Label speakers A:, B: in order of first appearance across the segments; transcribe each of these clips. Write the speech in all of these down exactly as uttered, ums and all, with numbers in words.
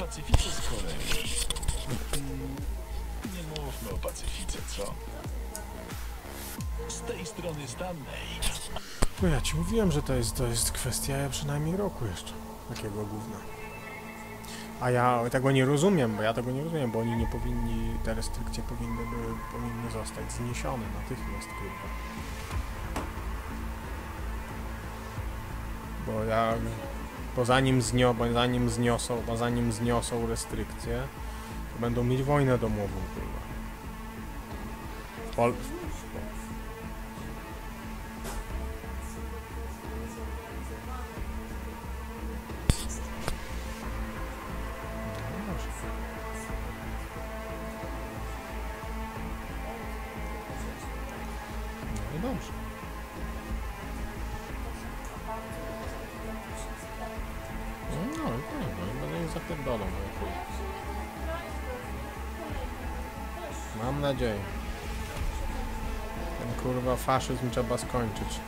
A: Pacyfice z Korei. Nie mówmy o Pacyfice, co? Z tej strony Stanley.
B: No ja ci mówiłem, że to jest, to jest kwestia przynajmniej roku jeszcze. Takiego gówna. A ja tego nie rozumiem, bo ja tego nie rozumiem, bo oni nie powinni, te restrykcje powinny, były, powinny zostać zniesione natychmiast, kurwa. Bo ja, bo zanim, znio, bo zanim zniosą, bo zanim zniosą restrykcje, to będą mieć wojnę domową, kurwa. Pol No i dobrze. No, no i pewno, będę ich zapierdolą, no chuj. Mam nadzieję. Ten kurwa faszyzm trzeba skończyć.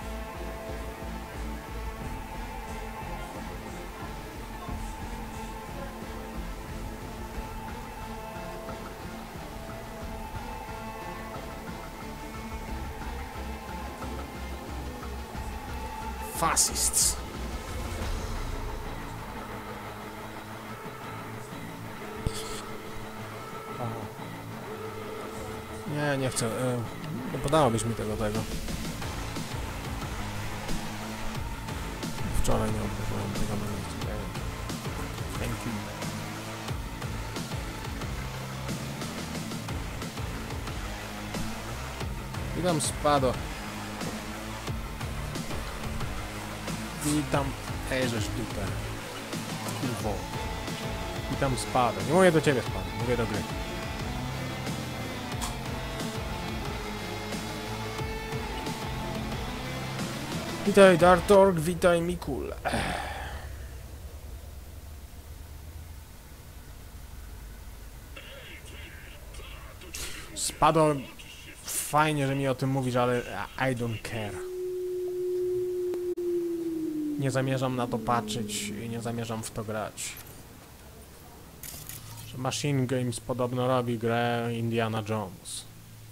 B: Fascists. Nie, nie chcę. E, nie podałabyś mi tego, tego. Wczoraj nie odbyłem tego na miejscu. Thank you. Witam, Spado. Witam. Ej, żeż dupę. Kurwo. Witam, Spado. Nie mówię do ciebie, Spado. Mówię do gry. Witaj, Dartorg. Witaj, Mikul. Spado. Fajnie, że mi o tym mówisz, ale I don't care. Nie zamierzam na to patrzeć i nie zamierzam w to grać. Że Machine Games podobno robi grę Indiana Jones.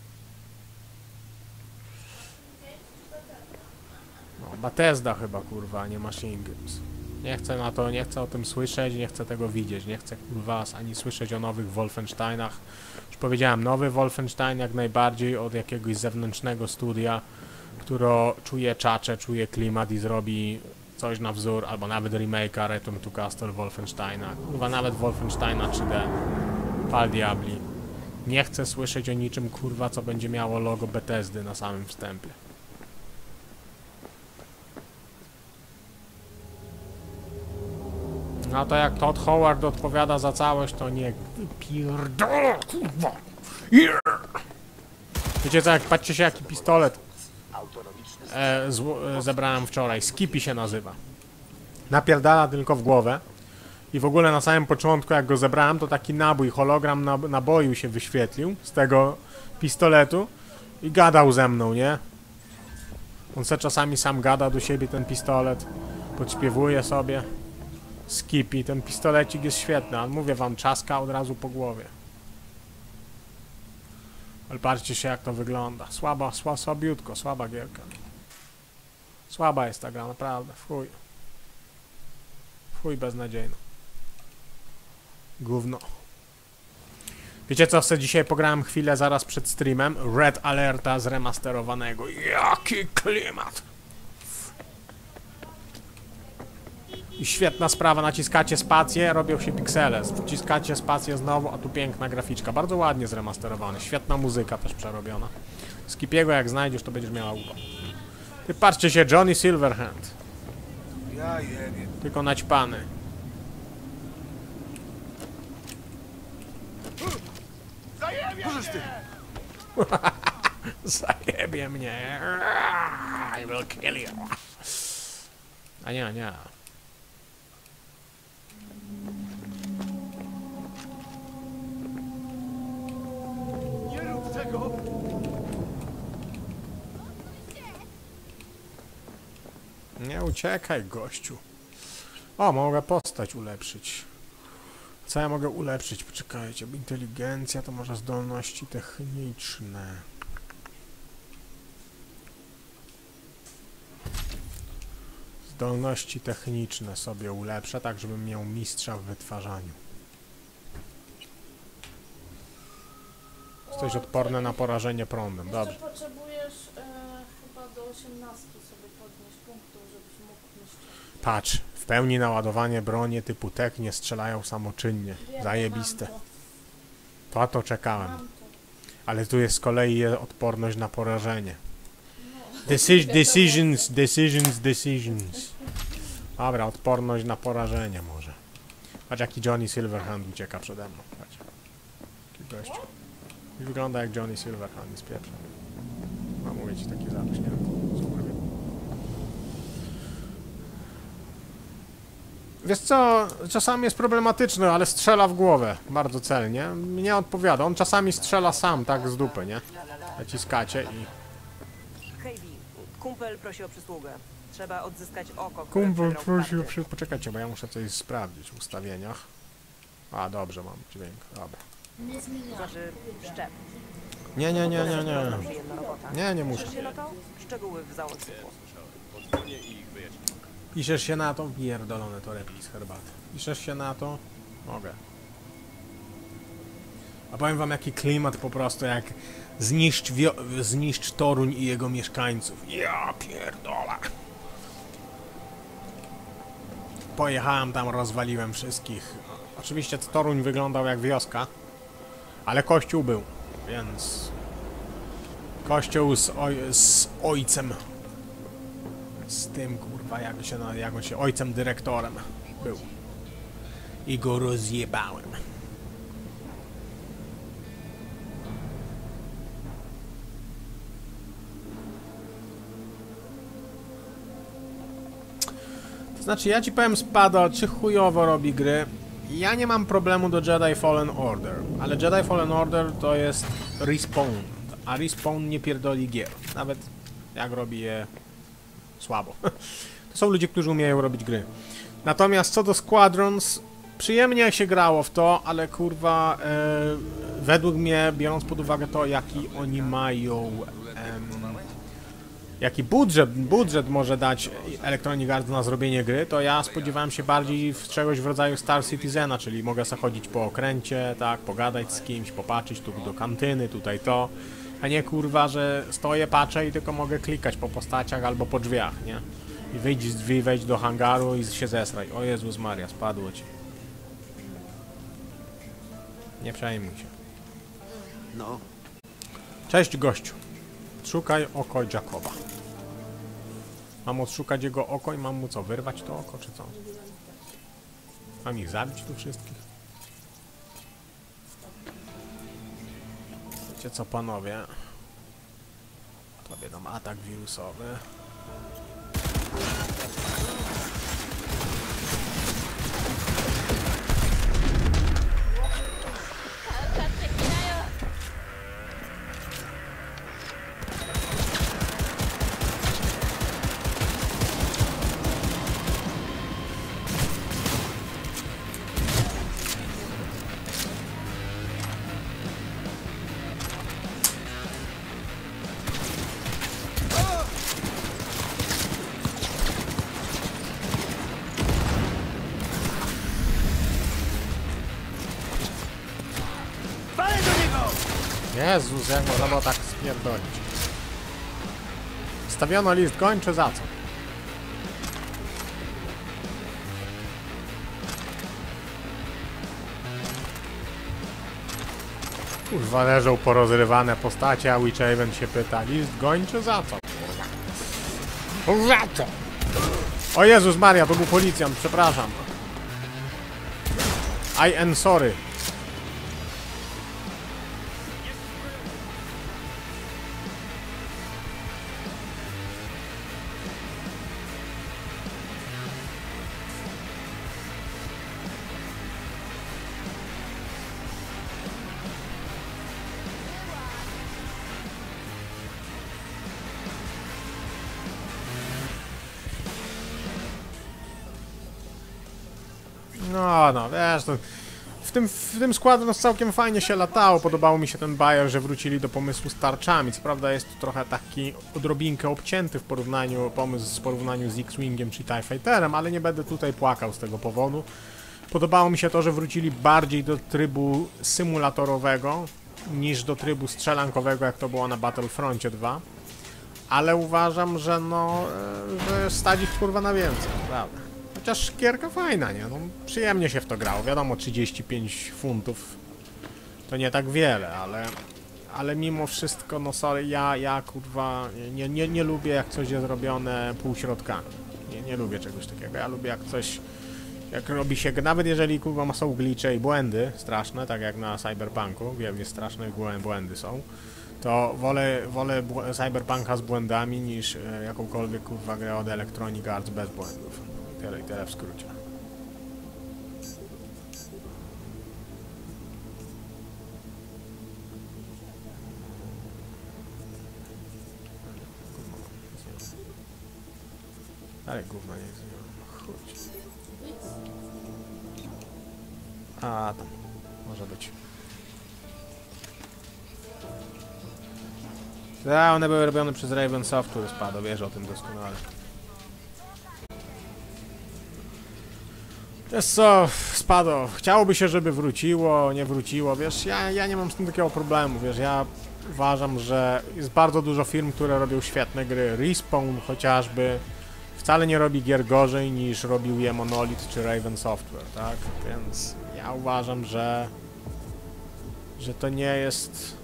B: No, Bethesda chyba, kurwa, a nie Machine Games. Nie chcę na to, nie chcę o tym słyszeć, nie chcę tego widzieć, nie chcę, kurwa, ani słyszeć o nowych Wolfensteinach. Już powiedziałem, nowy Wolfenstein jak najbardziej od jakiegoś zewnętrznego studia, które czuje czacze, czuje klimat i zrobi coś na wzór, albo nawet remake'a Return to Castle Wolfensteina, kurwa, nawet Wolfensteina trzy D, pal diabli. Nie chcę słyszeć o niczym, kurwa, co będzie miało logo Bethesdy na samym wstępie. No to jak Todd Howard odpowiada za całość, to nie pierdolę, kurwa. Yeah! Wiecie co, jak patrzcie się, jaki pistolet e, e, zebrałem wczoraj. Skippy się nazywa. Napierdala tylko w głowę. I w ogóle na samym początku, jak go zebrałem, to taki nabój, hologram nab naboju się wyświetlił z tego pistoletu i gadał ze mną, nie? On se czasami sam gada do siebie, ten pistolet. Podśpiewuje sobie. Skippy, ten pistolecik jest świetny, ale mówię wam, czaska od razu po głowie. Ale patrzcie się, jak to wygląda. Słaba, sła, słabiutko, słaba gierka. Słaba jest ta gra, naprawdę, fuj. Fuj, beznadziejna. Gówno. Wiecie co, sobie dzisiaj pograłem chwilę zaraz przed streamem? Red Alerta zremasterowanego. Jaki klimat! I świetna sprawa, naciskacie spację, robią się piksele. Wciskacie spację znowu, a tu piękna graficzka. Bardzo ładnie zremasterowany. Świetna muzyka też przerobiona. Skipiego jak znajdziesz, to będziesz miała ucho. Ty patrzcie się, Johnny Silverhand. Tylko naćpany.
A: Możesz ty!
B: Zajebie mnie. I will kill you. A nie, nie.
A: Nie rób tego!
B: Nie uciekaj, gościu. O, mogę postać ulepszyć. Co ja mogę ulepszyć? Poczekajcie, bo inteligencja to może zdolności techniczne. Zdolności techniczne sobie ulepszę, tak żebym miał mistrza w wytwarzaniu. Jesteś odporny na porażenie prądem,
C: Jeszcze
B: dobrze.
C: potrzebujesz e, chyba do osiemnastki sobie podnieść punktów, żebyś mógł niszczyć.
B: Patrz, w pełni naładowanie broni typu tek nie strzelają samoczynnie.
C: Wiem,
B: Zajebiste.
C: mam to,
B: To to czekałem.
C: mam to.
B: Ale tu jest z kolei odporność na porażenie.
C: No.
B: Deci decisions, decisions, decisions. Dobra, odporność na porażenie może. Patrz jaki Johnny Silverhand ucieka przede mną. Patrz. Taki gościu. I wygląda jak Johnny Silverhand z pierwszym. Mam mówić taki zapis, nie wiem. Super. Wiesz co, czasami jest problematyczny, ale strzela w głowę bardzo celnie. Nie odpowiada. On czasami strzela sam, tak z dupy, nie? Naciskacie i...
D: Hej, Vi, kumpel prosi o przysługę. Trzeba odzyskać oko, które
B: Kumpel
D: przegrał w
B: prosił
D: partii.
B: przy... Poczekajcie, bo ja muszę coś sprawdzić w ustawieniach. A, dobrze, mam dźwięk, dobra.
C: Nie zmieniam.
D: Znaczy, szczep.
B: Nie, nie, nie, nie, nie.
D: Przyjemna robota.
B: Nie, nie muszę.
D: Piszesz się na to? Szczegóły w załączniku.
B: Piszesz się na to? Pierdolone torebki z herbaty. Piszesz się na to? Mogę. A powiem wam jaki klimat po prostu, jak zniszcz, wio- zniszcz Toruń i jego mieszkańców. Ja pierdolę. Pojechałem tam, rozwaliłem wszystkich. Oczywiście Toruń wyglądał jak wioska, ale kościół był, więc... Kościół z, oj z ojcem. Z tym, kurwa, jak się, na- jak on się... Ojcem dyrektorem był. I go rozjebałem. To znaczy, ja ci powiem, Spada, czy chujowo robi gry. Ja nie mam problemu do Jedi Fallen Order, ale Jedi Fallen Order to jest Respawn, a Respawn nie pierdoli gier, nawet jak robi je słabo. To są ludzie, którzy umieją robić gry. Natomiast co do Squadrons, przyjemnie się grało w to, ale kurwa, e, według mnie, biorąc pod uwagę to, jaki oni mają... em, jaki budżet, budżet może dać Electronic Arts na zrobienie gry, to ja spodziewałem się bardziej w czegoś w rodzaju Star Citizena, czyli mogę sobie chodzić po okręcie, tak, pogadać z kimś, popatrzeć tu do kantyny, tutaj to, a nie kurwa, że stoję, patrzę i tylko mogę klikać po postaciach albo po drzwiach, nie? I wyjdź z drzwi, wejdź do hangaru i się zesraj. O Jezus Maria, spadło ci. Nie przejmuj się.
E: No,
B: Cześć gościu. Szukaj oko Jacoba. Mam odszukać jego oko i mam mu co, wyrwać to oko, czy co? Mam ich zabić tu wszystkich? Wiecie co, panowie? Tobie dam atak wirusowy.
E: palę do niego!
B: Jezus, jak można było tak spierdolić. Stawiono list gończy za co? Kurwa, leżą porozrywane postacie, a Witchaven się pyta, list gończy za co? Kurwa? Za co? O Jezus Maria, to był policjant, przepraszam. I am sorry. No, no, wiesz, to w tym, w tym składzie no całkiem fajnie się latało. Podobało mi się ten bajer, że wrócili do pomysłu z tarczami. Co prawda jest to trochę taki odrobinkę obcięty w porównaniu, pomysł w porównaniu z X-Wingiem czy TIE Fighterem, ale nie będę tutaj płakał z tego powodu. Podobało mi się to, że wrócili bardziej do trybu symulatorowego niż do trybu strzelankowego, jak to było na Battlefroncie dwa. Ale uważam, że no, że stać ich kurwa na więcej, prawda. Chociaż gierka fajna, nie? No, przyjemnie się w to grało. Wiadomo, trzydzieści pięć funtów to nie tak wiele, ale... Ale mimo wszystko, no sorry, ja, ja kurwa nie, nie, nie lubię jak coś jest robione półśrodkami. Nie, nie lubię czegoś takiego. Ja lubię jak coś... Jak robi się... Nawet jeżeli kurwa ma są glitche i błędy straszne, tak jak na Cyberpunku, wielkie straszne błędy są, to wolę, wolę Cyberpunka z błędami niż e, jakąkolwiek kurwa grę od Electronic Arts bez błędów. Tyle i tyle w skrócie. Ale gówno nie jest. Chodź. A tam. Może być. Ja, one były robione przez Raven Software, spadł, wiesz o tym doskonale. Wiesz co, spadło. Chciałoby się, żeby wróciło, nie wróciło, wiesz, ja, ja nie mam z tym takiego problemu, wiesz, ja uważam, że jest bardzo dużo firm, które robią świetne gry. Respawn chociażby wcale nie robi gier gorzej niż robił je Monolith czy Raven Software, tak? Więc ja uważam, że że to nie jest...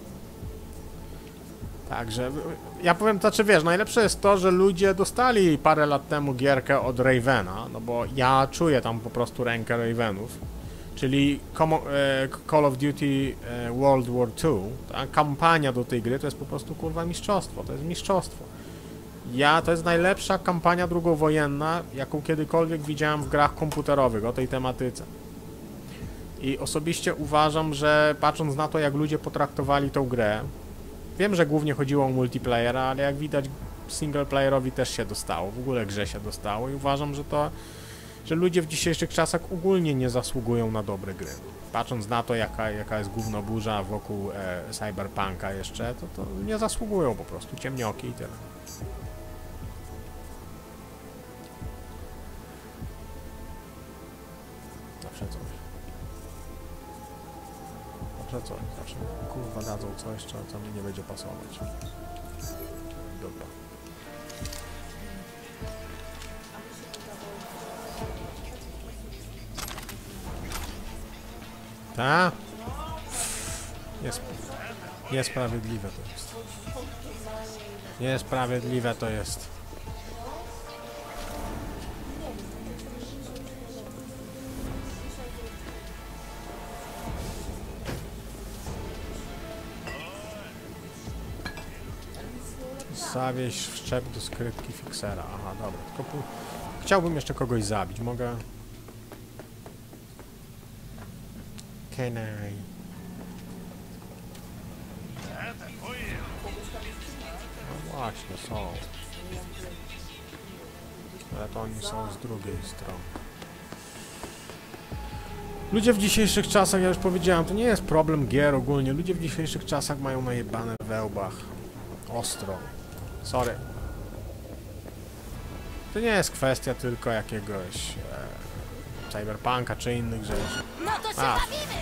B: Tak, że... Ja powiem, to znaczy wiesz, najlepsze jest to, że ludzie dostali parę lat temu gierkę od Ravena, no bo ja czuję tam po prostu rękę Ravenów, czyli Call of Duty World War Two, ta kampania do tej gry to jest po prostu kurwa mistrzostwo, to jest mistrzostwo. Ja, to jest najlepsza kampania drugowojenna, jaką kiedykolwiek widziałem w grach komputerowych o tej tematyce. I osobiście uważam, że patrząc na to, jak ludzie potraktowali tą grę, wiem, że głównie chodziło o multiplayera, ale jak widać singleplayerowi też się dostało, w ogóle grze się dostało i uważam, że to, że ludzie w dzisiejszych czasach ogólnie nie zasługują na dobre gry. Patrząc na to, jaka, jaka jest gównoburza wokół e, Cyberpunka jeszcze, to, to nie zasługują po prostu, ciemnioki i tyle. Zawsze coś. Zawsze coś. Zawsze kurwa dadzą coś, co, co mi nie będzie pasować. Dobra. Ta? Jest... Niesprawiedliwe to jest. Niesprawiedliwe to jest. Zawieź wszczep do skrytki fiksera. Aha, dobra. Tylko pół... Chciałbym jeszcze kogoś zabić. Mogę... Can I... No właśnie, są. Ale to oni są z drugiej strony. Ludzie w dzisiejszych czasach, ja już powiedziałem, to nie jest problem gier ogólnie. Ludzie w dzisiejszych czasach mają najebane we łbach. Ostro. Sorry. To nie jest kwestia tylko jakiegoś e, Cyberpunka czy innych rzeczy.
F: No to się
B: A.
F: bawimy!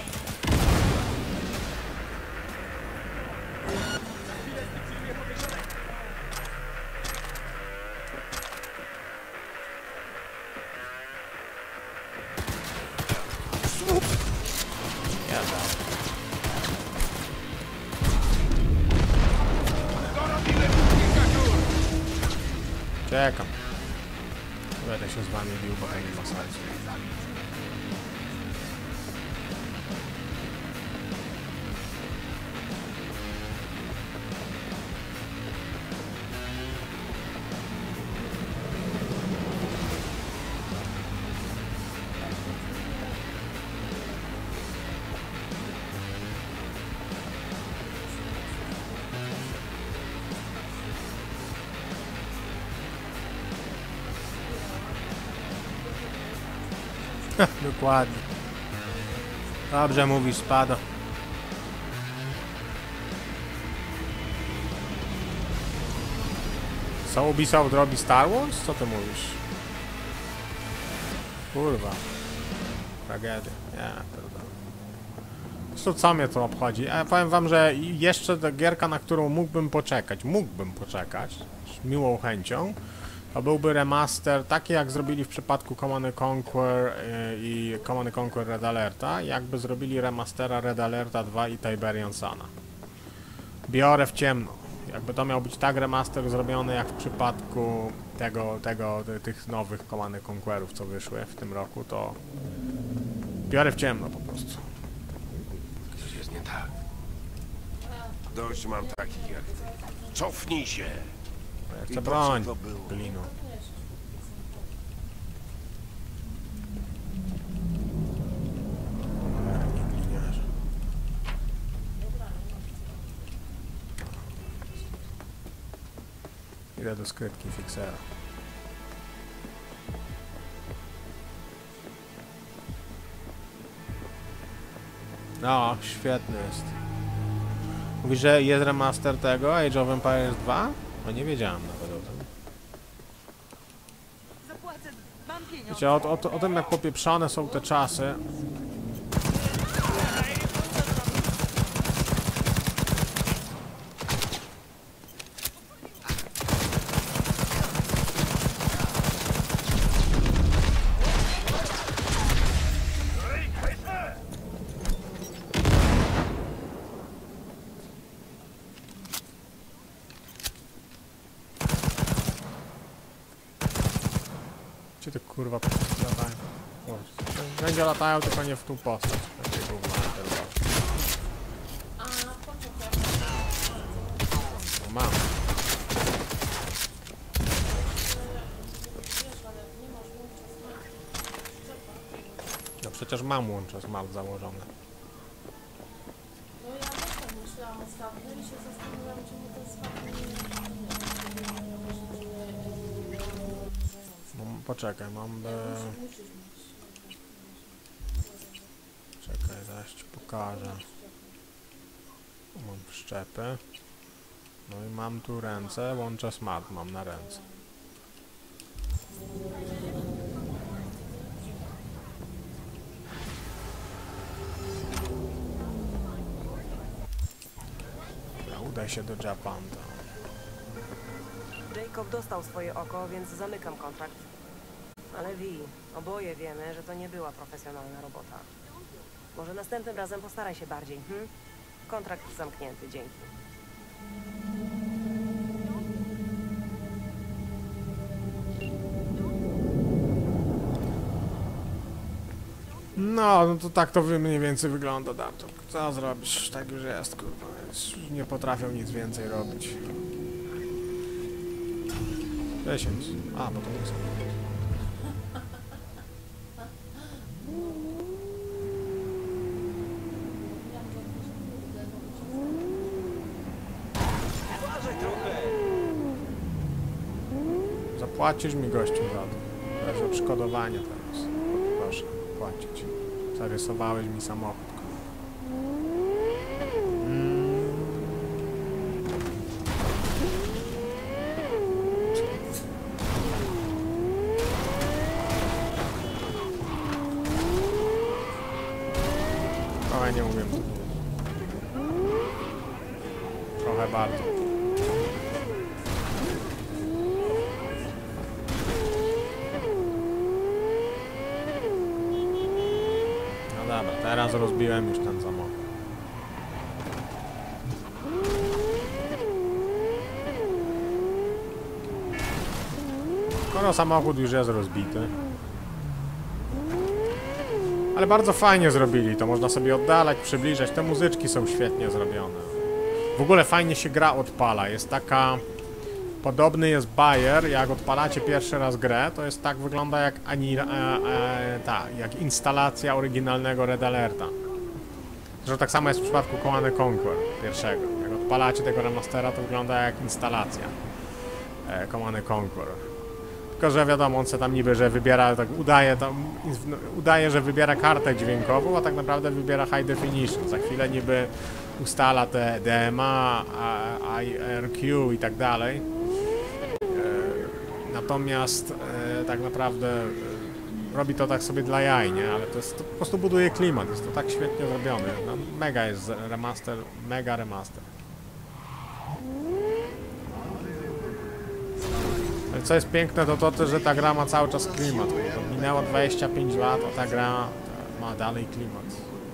B: Czekam. Będę się z wami bił, bo to nie ma sensu. Dokładnie. Dobrze mówisz, spada. Co Ubisoft robi Star Wars? Co ty mówisz? Kurwa. Tragedia. Nie, pierdolę. Co, co mnie to obchodzi? Ja powiem wam, że jeszcze ta gierka, na którą mógłbym poczekać, mógłbym poczekać z miłą chęcią, to byłby remaster, taki jak zrobili w przypadku Command and Conquer i Command and Conquer Red Alerta, jakby zrobili remastera Red Alerta dwa i Tiberian Sana. Biorę w ciemno. Jakby to miał być tak remaster zrobiony jak w przypadku tego, tego, tych nowych Command and Conquerów, co wyszły w tym roku, to biorę w ciemno po prostu.
E: Coś jest nie tak. Dość mam takich jak ty. Cofnij się!
B: Ja
E: I
B: chcę
E: po co
B: broń,
E: to było?
B: glinu. Nie, gliniarze. Idę do skrytki fiksera. No, świetny jest. Mówisz, że jest remaster tego Age of Empires dwa? No nie wiedziałem nawet o tym.
D: Zapłacę, mam pieniądze.
B: Wiecie, o, o, o tym jak popieprzone są te czasy. Gdzie ty kurwa latają? Będzie latają, tylko nie w tą postać. Takie gówno, pierdolę.
C: A poczekaj.
B: No mam.
C: Wiesz, ale nie masz łącza smart.
B: No przecież mam łącze smart założone.
C: No ja też tak myślałam ostatnio i się zastanawiam, czemu ten smart nie
B: No, poczekaj, mam... E...
C: musisz mieć.
B: Czekaj, zaraz ci pokażę. Mam wszczepy. No i mam tu ręce, łącze smart mam na ręce. Dobra, udaj się do Japanta.
D: Jacob dostał swoje oko, więc zamykam kontrakt. Ale Vi, oboje wiemy, że to nie była profesjonalna robota. Może następnym razem postaraj się bardziej, hm? Kontrakt zamknięty, dzięki.
B: No, no to tak to wy- mniej więcej wygląda, Darto. Co zrobisz? Tak już jest, kurwa. Już nie potrafią nic więcej robić. dziesięć. A, bo to nie są. Zapłacisz mi gościu za to. To jest odszkodowanie teraz. Proszę, płacić. Zarysowałeś mi samochód. Mm. Trochę nie umiem. Trochę bardzo. Dobra, teraz rozbiłem już ten samochód. Skoro samochód już jest rozbity. Ale bardzo fajnie zrobili to, można sobie oddalać, przybliżać, te muzyczki są świetnie zrobione. W ogóle fajnie się gra odpala, jest taka... Podobny jest Bayer, jak odpalacie pierwszy raz grę, to jest tak wygląda jak ani, e, e, ta, jak instalacja oryginalnego Red Alerta. Zresztą tak samo jest w przypadku Command and Conquer pierwszego. Jak odpalacie tego remastera, to wygląda jak instalacja e, Command and Conquer. Tylko, że wiadomo, on se tam niby, że wybiera, tak udaje tam, no, udaje, że wybiera kartę dźwiękową, a tak naprawdę wybiera high definition. Za chwilę niby ustala te D M A, I R Q i tak dalej. Natomiast e, tak naprawdę e, robi to tak sobie dla jaj, nie? Ale to, jest, to po prostu buduje klimat, jest to tak świetnie zrobione. No, mega jest remaster, mega remaster. Ale co jest piękne, to to, że ta gra ma cały czas klimat. To minęło dwadzieścia pięć lat, a ta gra ma dalej klimat.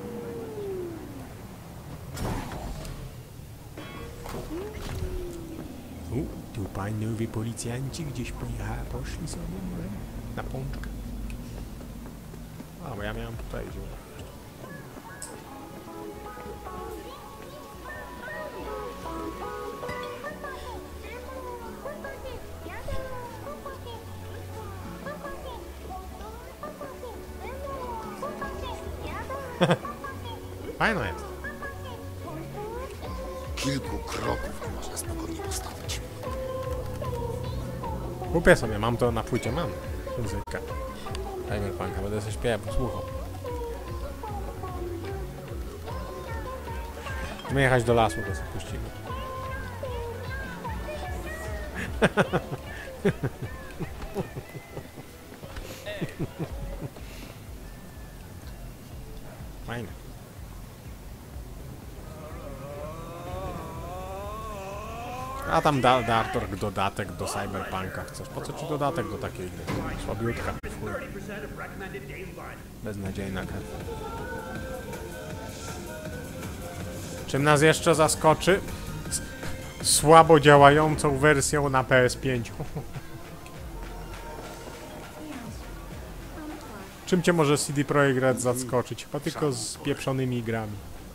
B: U, tu panowie policjanci gdzieś pojechali, poszli sobie może na pączkę. A, bo ja miałem tutaj ziół. Fajno jest.
F: Kilku kroków nie można spokojnie postawić.
B: Kupię sobie, mam to na płycie, mam muzykę. Cyberpunka, będę sobie śpiewał, posłuchał. Chcemy jechać do lasu, to sobie puścimy. Fajne. A tam da, da Artur dodatek do Cyberpunka. Chcesz? Po co ci dodatek do takiej gry? Słabiutka. Fuj. Beznadziejna gra. Czym nas jeszcze zaskoczy? S słabo działającą wersją na P S pięć. Czym cię może C D Projekt Red zaskoczyć? Chyba tylko z pieprzonymi grami.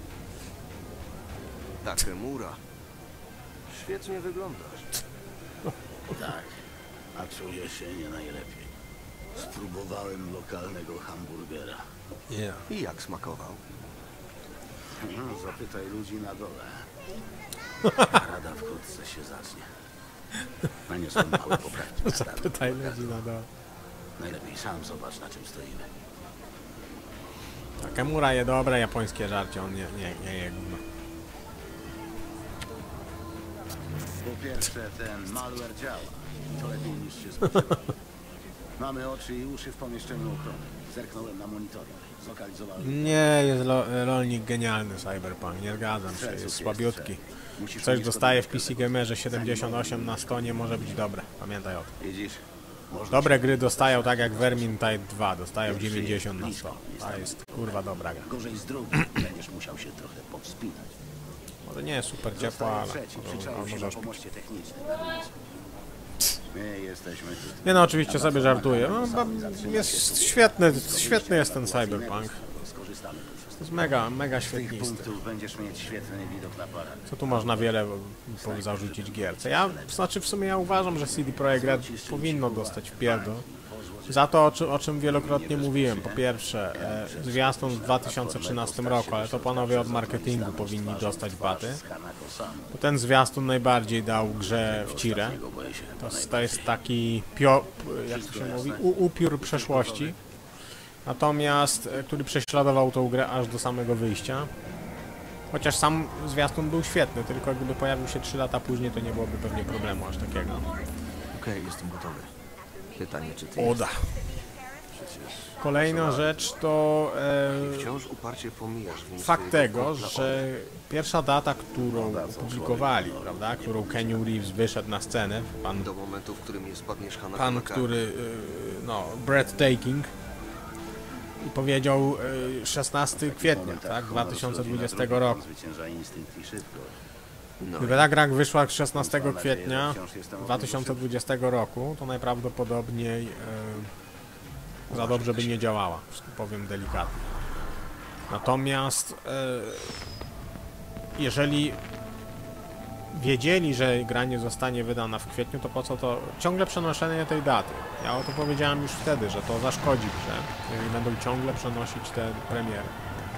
E: Takemura. Świetnie wyglądasz.
F: Tak, a czuję się nie najlepiej. Spróbowałem lokalnego hamburgera.
B: Yeah.
E: I jak smakował?
F: No, zapytaj ludzi na dole. Rada wkrótce się zacznie. A nie są małe poprawki. na start.
B: Zapytaj ludzi na dole.
F: Najlepiej sam zobacz, na czym stoimy.
B: Takemura je dobre japońskie żarcie, on nie, nie, nie je gówno.
F: Po pierwsze, ten malware działa. To lepiej niż się spodziewał. Mamy oczy i uszy w pomieszczeniu ochrony. Zerknąłem na monitoring. Zlokalizowałem...
B: Nie, jest lo, rolnik genialny Cyberpunk, nie zgadzam się, jest słabiutki. Coś dostaje w P C Gamerze siedemdziesiąt osiem na sto, nie może być dobre, pamiętaj o tym.
F: Widzisz?
B: Dobre gry dostają tak jak Vermintide dwa, dostają dziewięćdziesiąt na sto. To jest kurwa dobra gra.
F: Gorzej z drugim, będziesz musiał się trochę powspinać.
B: Może nie jest super ciepła, ale
F: Trzeci
B: może,
F: przyczaił się
B: może
F: na
B: śpić.
F: pomoście technicznym. na miejscu. My jesteśmy tu.
B: Nie no, oczywiście sobie żartuję. No, bo jest świetny, świetny jest ten Cyberpunk.
F: Skorzystamy tu wszystko.
B: To jest mega, mega
F: Z tych
B: świetnisty.
F: punktów będziesz mieć świetny widok na parę.
B: Co tu można wiele po- zarzucić gierce. Ja, znaczy w sumie ja uważam, że C D Projekt Red powinno dostać w pierdol. Za to, o, czym- o czym wielokrotnie mówiłem. Po pierwsze, e, zwiastun w dwa tysiące trzynastym roku, ale to panowie od marketingu powinni dostać baty. Bo ten zwiastun najbardziej dał grze w cirę. To, jest- to jest taki pio, jak to się mówi, u, upiór przeszłości. Natomiast, e, który prześladował tą grę aż do samego wyjścia. Chociaż sam zwiastun był świetny, tylko gdyby pojawił się trzy lata później, to nie byłoby pewnie problemu aż takiego.
E: Okej, jestem gotowy. Pytanie, czy ty
B: Oda. Kolejna rzecz to e,
E: wciąż uparcie pomijasz więc
B: fakt
E: swojego
B: tego,
E: kumpla
B: że pierwsza data, którą opublikowali, prawda, którą Keanu Reeves wyszedł na scenę, pan,
E: do momentu, w którym nie spadniesz Hanako
B: pan
E: na kark.
B: który, y, no, breathtaking, i powiedział y, szesnastego kwietnia, tak, dwa tysiące dwudziestego roku.
F: Zwycięża instynkt i szybkość.
E: No,
B: Gdyby ta gra wyszła szesnastego kwietnia dwa tysiące dwudziestego roku, to najprawdopodobniej e, za dobrze by nie działała, powiem delikatnie. Natomiast e, jeżeli wiedzieli, że gra nie zostanie wydana w kwietniu, to po co to ciągle przenoszenie tej daty? Ja o to powiedziałem już wtedy, że to zaszkodzi grze, jeżeli będą ciągle przenosić te premiery.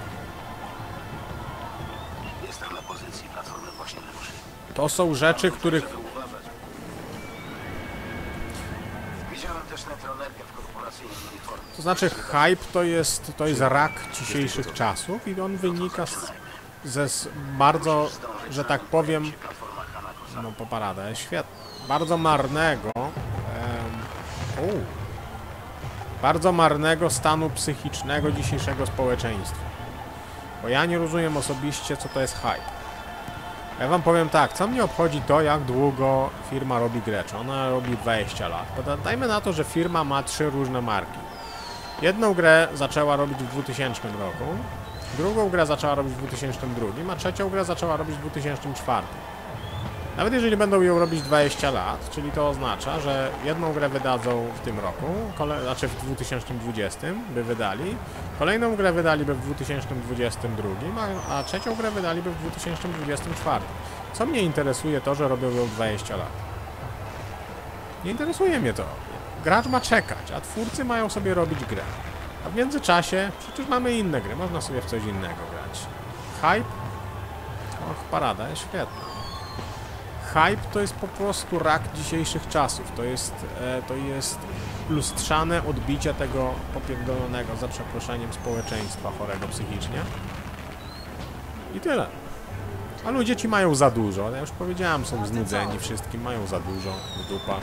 F: Jestem na pozycji, platformy właśnie wyruszy.
B: To są rzeczy, których
F: Widziałem też Netronerkę w korporacyjnej uniformie.
B: To znaczy hype to jest, to jest rak dzisiejszych czasów i on wynika z, ze s- bardzo, że tak powiem, no poparadę, świetnie, bardzo marnego, em, u, bardzo marnego stanu psychicznego dzisiejszego społeczeństwa. Bo ja nie rozumiem osobiście, co to jest hype. Ja wam powiem tak, co mnie obchodzi to, jak długo firma robi grę, czy ona robi dwadzieścia lat. Pamiętajmy na to, że firma ma trzy różne marki. Jedną grę zaczęła robić w dwutysięcznym roku, drugą grę zaczęła robić w dwa tysiące drugim, a trzecią grę zaczęła robić w dwa tysiące czwartym. Nawet jeżeli będą ją robić dwadzieścia lat, czyli to oznacza, że jedną grę wydadzą w tym roku, kole, znaczy w dwa tysiące dwudziestym by wydali, kolejną grę wydaliby w dwa tysiące dwudziestym drugim, a, a trzecią grę wydaliby w dwa tysiące dwudziestym czwartym. Co mnie interesuje to, że robią ją dwadzieścia lat. Nie interesuje mnie to. Gracz ma czekać, a twórcy mają sobie robić grę. A w międzyczasie przecież mamy inne gry, można sobie w coś innego grać. Hype? Och, parada, jest świetna. Hype to jest po prostu rak dzisiejszych czasów. To jest, e, to jest lustrzane odbicie tego popierdolonego, za przeproszeniem, społeczeństwa chorego psychicznie. I tyle. A ludzie ci mają za dużo. Ja już powiedziałem, są znudzeni wszystkim, mają za dużo w dupach.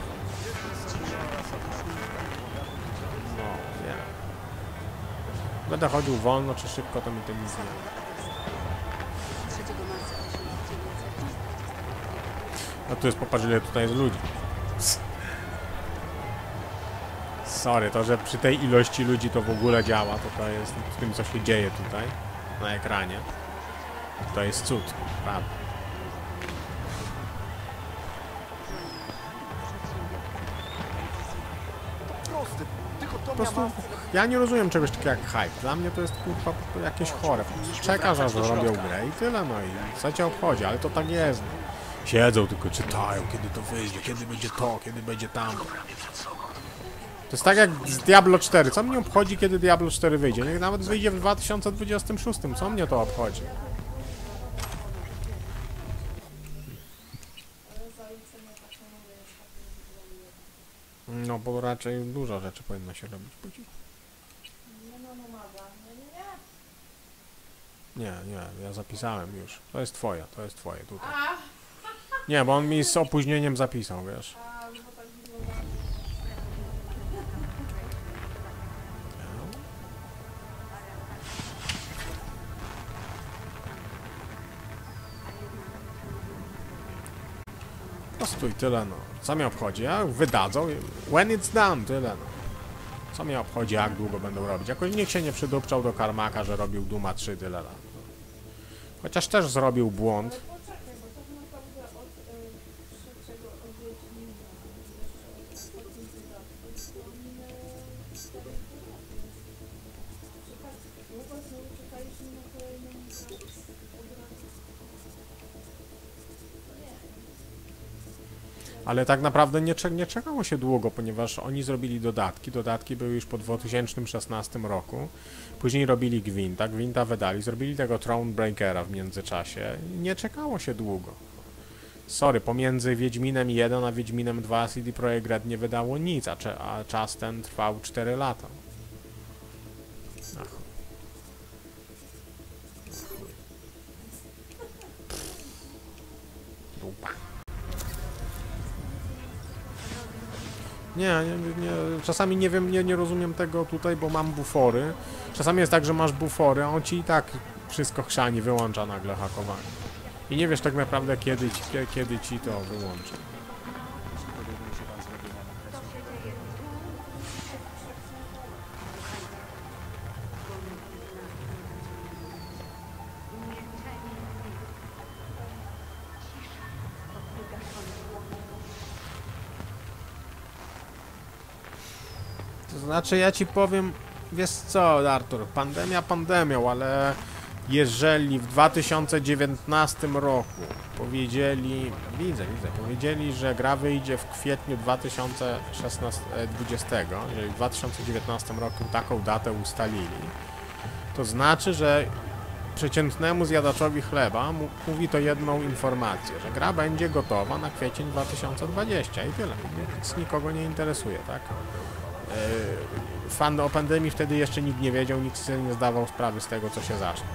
B: No, nie. Będę chodził wolno czy szybko, to mi to nic nie. No tu jest, popatrz, ile tutaj jest ludzi. Sorry, to, że przy tej ilości ludzi to w ogóle działa, to to jest w tym, co się dzieje tutaj na ekranie. To jest cud, prawda. Po prostu ja nie rozumiem czegoś takiego jak hype. Dla mnie to jest kurwa jakieś chore. Czekasz, aż robią grę i tyle, no i co cię obchodzi, ale to tak jest. Siedzą, tylko czytają, kiedy to wyjdzie, kiedy będzie to, kiedy będzie tamto. To jest tak jak z Diablo cztery. Co mnie obchodzi, kiedy Diablo cztery wyjdzie? Niech nawet wyjdzie w dwa tysiące dwudziestym szóstym. Co mnie to obchodzi? No, bo raczej dużo rzeczy powinno się robić po cichu. Nie, nie, ja zapisałem już. To jest twoje, to jest twoje tutaj. Nie, bo on mi z opóźnieniem zapisał, wiesz. Po prostu i tyle, no. Co mnie obchodzi? A wydadzą. When it's done, tyle, no. Co mnie obchodzi, jak długo będą robić? Jakoś nikt się nie przydupczał do Karmaka, że robił Duma trzy tyle lat. Chociaż też zrobił błąd. Ale tak naprawdę nie, nie czekało się długo, ponieważ oni zrobili dodatki. Dodatki były już po dwa tysiące szesnastym roku. Później robili Gwinta. Gwinta wydali. Zrobili tego Thronebreakera w międzyczasie. Nie czekało się długo. Sorry, pomiędzy Wiedźminem jeden a Wiedźminem dwa C D Projekt Red nie wydało nic, a, a czas ten trwał cztery lata. Ach. Dupa. Nie, nie, nie, czasami nie wiem, nie, nie rozumiem tego tutaj, bo mam bufory. Czasami jest tak, że masz bufory, a on ci i tak wszystko chrzani, wyłącza nagle hakowanie. I nie wiesz tak naprawdę, kiedy ci, kiedy ci to wyłączy. To znaczy, ja ci powiem, wiesz co, Artur, pandemia pandemią, ale jeżeli w dwa tysiące dziewiętnastym roku powiedzieli, widzę, widzę, powiedzieli, że gra wyjdzie w kwietniu dwa tysiące dwudziestego, jeżeli w dwa tysiące dziewiętnastym roku taką datę ustalili, to znaczy, że przeciętnemu zjadaczowi chleba mu- mówi to jedną informację, że gra będzie gotowa na kwiecień dwa tysiące dwudziesty i tyle. Nic nikogo nie interesuje, tak? Yy, fan o pandemii wtedy jeszcze nikt nie wiedział, nikt sobie nie zdawał sprawy z tego, co się zacznie.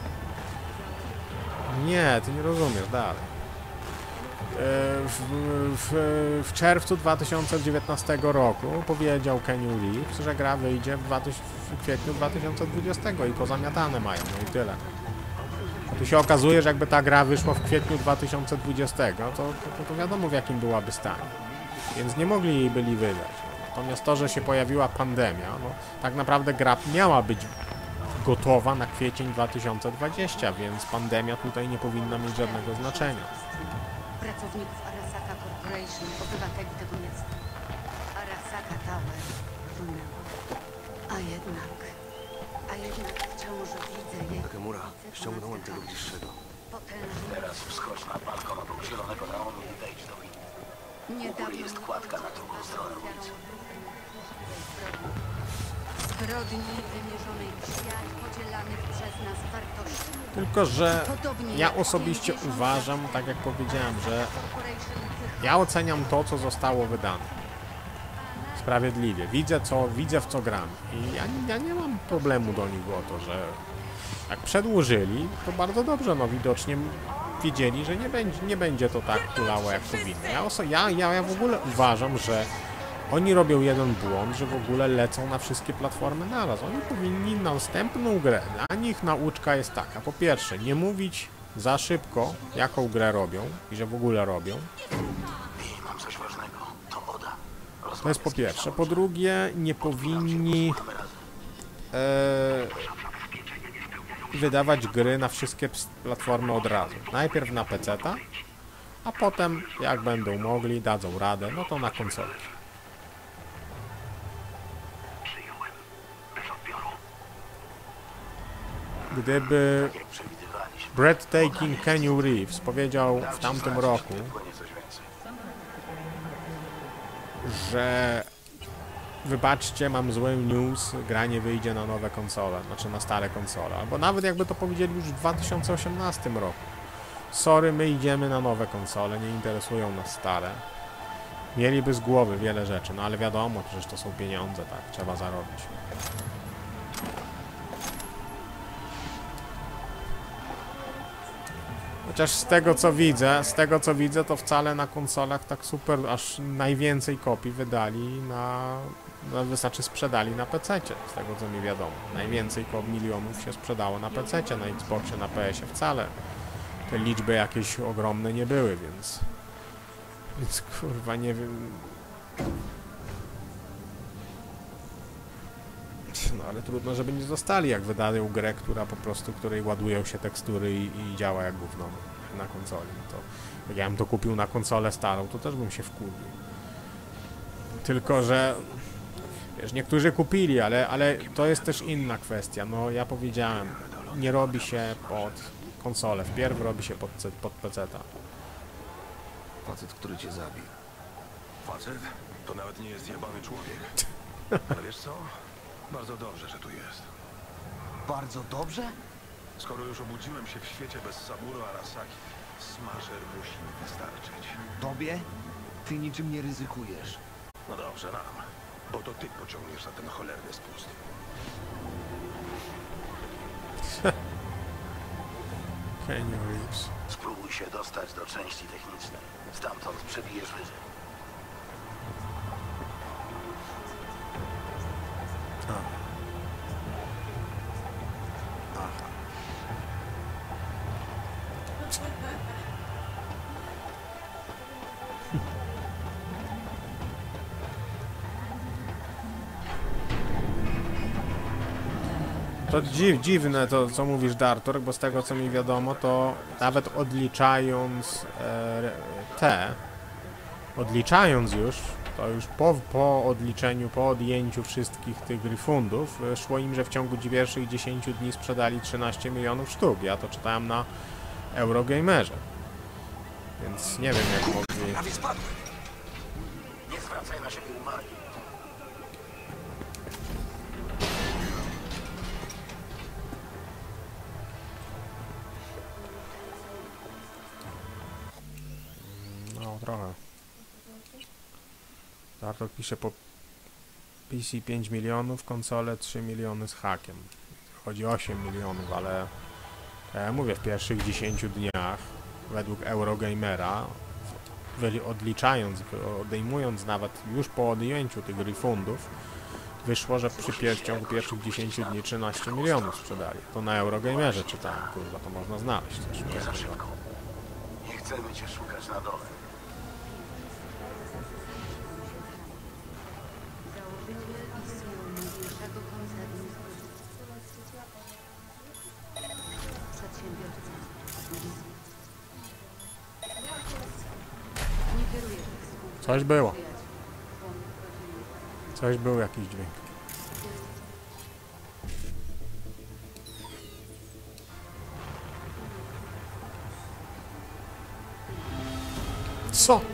B: Nie, ty nie rozumiesz, dalej. W, w, w czerwcu dwa tysiące dziewiętnastego roku powiedział Keanu Reeves, że gra wyjdzie w, w kwietniu dwa tysiące dwudziestego i pozamiatane mają, no i tyle. Tu się okazuje, że jakby ta gra wyszła w kwietniu dwa tysiące dwudziestego, to, to, to wiadomo w jakim byłaby stanie. Więc nie mogli jej byli wydać. Natomiast to, że się pojawiła pandemia, no tak naprawdę gra miała być gotowa na kwiecień dwa tysiące dwudziesty, więc pandemia tutaj nie powinna mieć żadnego znaczenia.
G: Pracowników Arasaka Corporation, obywateli tego miasta. Arasaka Tower runęło. A jednak... A jednak wciąż widzę je...
E: Takemura, ściągnąłem tego bliższego.
G: Potężny...
F: Teraz wskocz na balkon obok zielonego neonu i wejdź do win. U góry jest kładka na drugą stronę ulicy.
G: Zbrodni wymierzonej w świat podzielanych przez nas wartości.
B: Tylko, że ja osobiście uważam, tak jak powiedziałem, że ja oceniam to, co zostało wydane. Sprawiedliwie. Widzę, co, widzę w co gram. I ja, ja nie mam problemu do nich o to, że jak przedłużyli, to bardzo dobrze, no widocznie wiedzieli, że nie będzie, nie będzie to tak kulało, jak powinno. Ja, oso, ja, ja, ja w ogóle uważam, że oni robią jeden błąd, że w ogóle lecą na wszystkie platformy naraz. Oni powinni następną grę. Dla nich nauczka jest taka. Po pierwsze, nie mówić za szybko, jaką grę robią i że w ogóle robią.
F: I mam coś ważnego. To Oda.
B: To jest po pierwsze. Po drugie, nie powinni e, wydawać gry na wszystkie platformy od razu. Najpierw na peceta, a potem, jak będą mogli, dadzą radę, no to na konsolę. Gdyby breathtaking Keanu Reeves powiedział w tamtym roku, że wybaczcie, mam zły news, gra nie wyjdzie na nowe konsole, znaczy na stare konsole, albo nawet jakby to powiedzieli już w dwa tysiące osiemnastym roku. Sorry, my idziemy na nowe konsole, nie interesują nas stare. Mieliby z głowy wiele rzeczy, no ale wiadomo, przecież to są pieniądze, tak, trzeba zarobić. Chociaż z tego co widzę, z tego co widzę, to wcale na konsolach tak super, aż najwięcej kopii wydali na, no, wystarczy sprzedali na pececie, z tego co mi wiadomo. Najwięcej milionów się sprzedało na pececie, na Xboxie, na P S ie wcale. Te liczby jakieś ogromne nie były, więc... Więc kurwa nie wiem... No ale trudno, żeby nie zostali, jak wydają grę, która po prostu, której ładują się tekstury i, i działa jak gówno na konsoli. To jak ja bym to kupił na konsolę starą, to też bym się wkurwił. Tylko, że wiesz, niektórzy kupili, ale, ale to jest też inna kwestia. No ja powiedziałem, nie robi się pod konsolę, wpierw robi się pod, pod peceta.
E: Facet, który cię zabił.
A: Facet? To nawet nie jest jebany człowiek. Ale wiesz co? Bardzo dobrze, że tu jest.
F: Bardzo dobrze?
A: Skoro już obudziłem się w świecie bez Saburo Arasaki, smasher musi mi wystarczyć.
F: Tobie? Ty niczym nie ryzykujesz.
A: No dobrze, nam. Bo to ty pociągniesz za ten cholerny spust.
B: Keanu Reeves.
F: Spróbuj się dostać do części technicznej. Stamtąd przebijesz wyżej.
B: To dziw, dziwne to, co mówisz, Dartur, bo z tego, co mi wiadomo, to nawet odliczając e, te, odliczając już, to już po, po odliczeniu, po odjęciu wszystkich tych refundów, szło im, że w ciągu pierwszych dziesięciu dni sprzedali trzynaście milionów sztuk. Ja to czytałem na Eurogamerze. Więc nie wiem, jak mogli...
F: Prawie spadłem. Nie zwracaj na siebie uwagi.
B: No trochę. Tartok pisze po P C pięć milionów, konsole trzy miliony z hakiem. Chodzi o osiem milionów, ale tak jak mówię, w pierwszych dziesięciu dniach według Eurogamera, wyli- odliczając, odejmując nawet już po odjęciu tych refundów, wyszło, że przy pier- w ciągu pierwszych dziesięciu dni trzynaście milionów sprzedali. To na Eurogamerze czytałem, kurwa, to można znaleźć też.
F: Nie za szybko. Nie chcemy cię szukać na dole.
G: Założyciel i C E O największego koncernu przedsiębiorca. Nie kieruje tych słów.
B: Coś było. Coś był jakiś dźwięk. Co?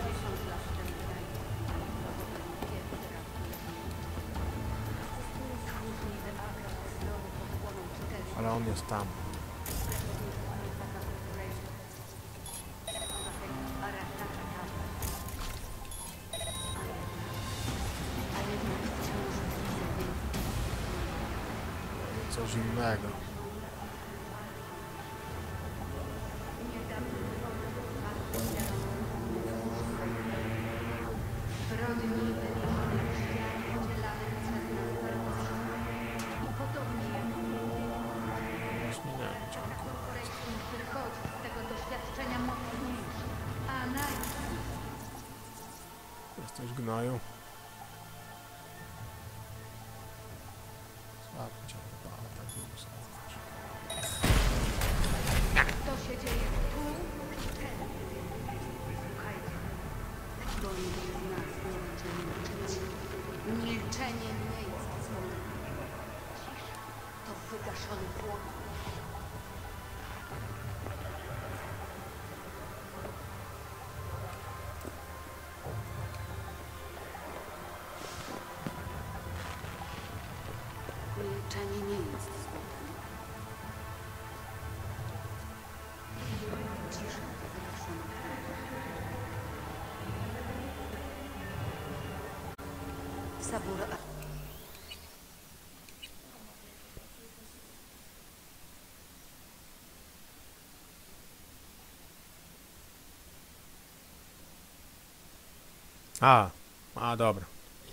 B: Ale on jest tam. Coś innego.
G: Rodni wyniesiony w świat podzielany przez nas wartości. I podobnie jak
B: Właśnie nie wiem, gdzie on, kurwa.
G: Corporation wychodzi z tego doświadczenia mocniejszy. A najpierw
B: Jesteś gnoju. Słabcie, ale tak nie ustawiasz.
G: to się dzieje tu, teraz. Słuchajcie, bo nikt z nas nie będzie milczeć. Milczenie nie jest złem. Cisza to wygaszony płomień. Milczenie nie jest złotem. Cisza to wygaszony płomień. Sabura.
B: A, a dobra.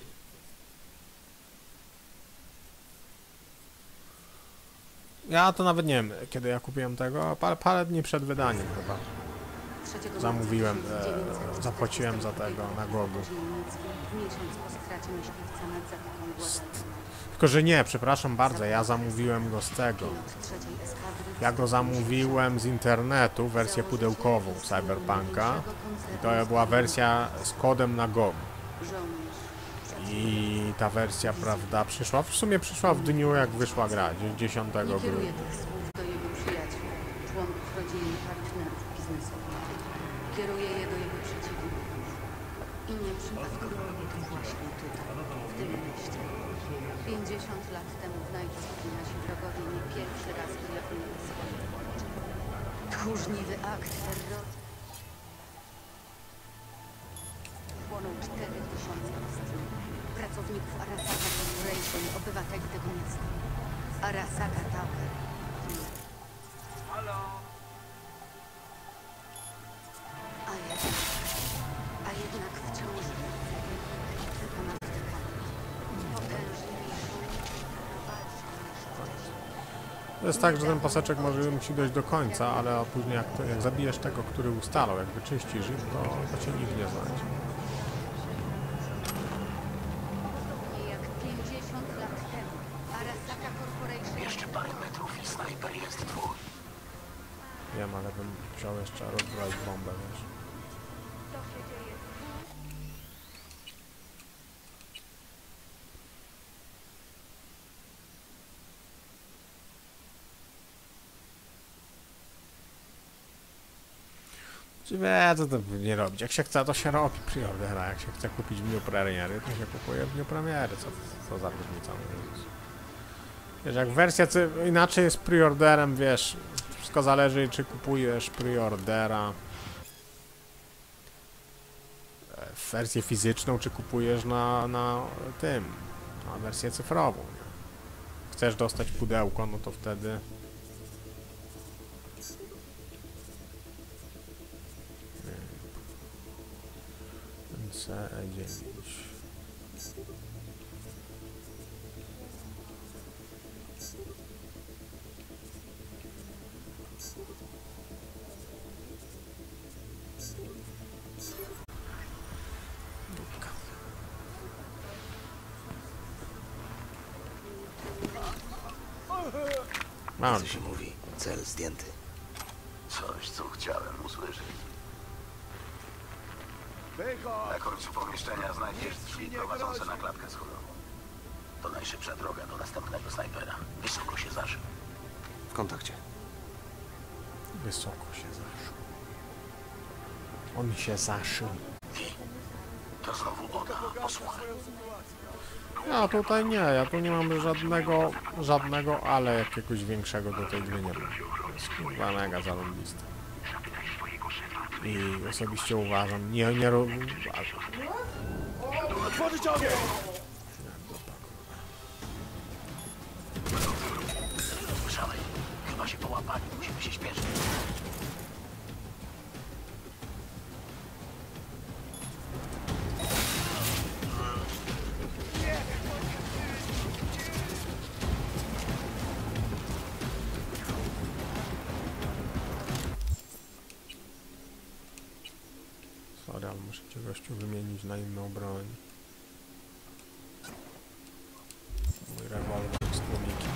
B: Ja to nawet nie wiem, kiedy ja kupiłem tego, parę, parę dni przed wydaniem chyba. Zamówiłem, e, zapłaciłem za tego na Gogu.
G: Miesiąc po stracie myśliwca nad Zatoką Głodową.
B: Tylko, że nie, przepraszam bardzo, ja zamówiłem go z tego.
G: Pilot trzeciej eskadry.
B: Ja go zamówiłem z internetu, wersję pudełkową Cyberpunka. I to była wersja z kodem na Gogu.
G: Żołnierz.
B: I ta wersja, prawda, przyszła, w sumie przyszła w dniu, jak wyszła gra, dziesiątego
G: Nie kieruje
B: grudnia.
G: tych słów do jego przyjaciół, członków rodziny i partnerów biznesowych. Kieruje je do jego przeciwników. I nieprzypadkowo to właśnie tutaj, w tym mieście. pięćdziesiąt lat temu w Najczyźnie nasi wrogowie nie pierwszy raz ujawnili swoje oczy. Tchórzliwy akt terroru. Wchłonął cztery tysiące osób. Pracowników Arasaka Corporation, obywateli tego miasta. Arasaka Tower. A jednak, a jednak wciąż ponad dekadę. Potężniejszą, walczą niż wcześniej.
B: To jest tak, że ten paseczek może musi dojść do końca, ale później jak, to, jak zabijesz tego, który ustalał, jak wyczyścisz ich, to, to cię nikt nie znajdzie.
G: Podobnie jak pięćdziesiąt lat temu Arasaka Corporation.
F: Jeszcze parę metrów i snajper jest twój.
B: Wiem, ale bym chciał jeszcze rozbroić bombę, wiesz.
G: To się dzieje
B: Czy wie, co to nie robić? Jak się chce, to się robi preordera. Jak się chce kupić w dniu premiery, to się kupuje w dniu premiery. Co, co za różnica? Wiesz, jak wersja cy- inaczej jest preorderem, wiesz, wszystko zależy, czy kupujesz preordera wersję fizyczną, czy kupujesz na, na tym, na wersję cyfrową. Nie? Chcesz dostać pudełko, no to wtedy C E dziewięć. Mam.
H: Co się mówi? Cel zdjęty.
F: Coś, co chciałem usłyszeć. Na końcu pomieszczenia znajdziesz drzwi prowadzące na klatkę schodową. To najszybsza droga do następnego snajpera. Wysoko się zaszył.
H: W kontakcie.
B: Wysoko się zaszył. On się zaszył.
F: To znowu ona. Posłuchaj.
B: Ja tutaj nie, ja tu nie mam żadnego, żadnego, ale jakiegoś większego do tej gry nie mam. Jest kurwa mega zarąbiste. I osobiście uważam, nie, nie uważam.
E: Otworzyć ogień!
F: Słyszałeś? Chyba się połapali. Musimy się śpieszyć.
B: Sorry, ale muszę cię gościu wymienić na inną broń. Mój rewolwer z tłumikiem.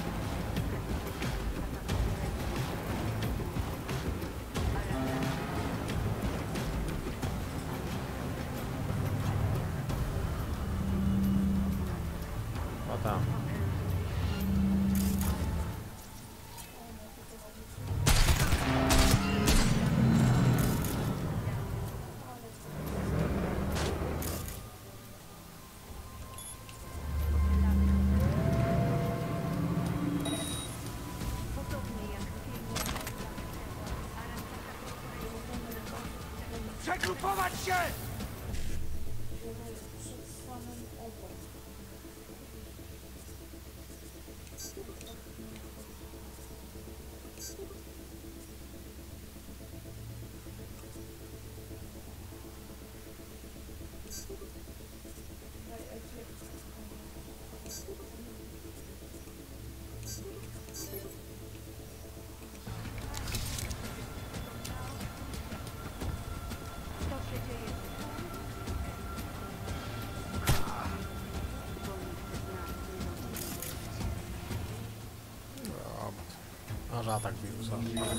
B: O tam.
E: Przegrupować się!
C: Przed samym obok.
B: Aż atak wirusa.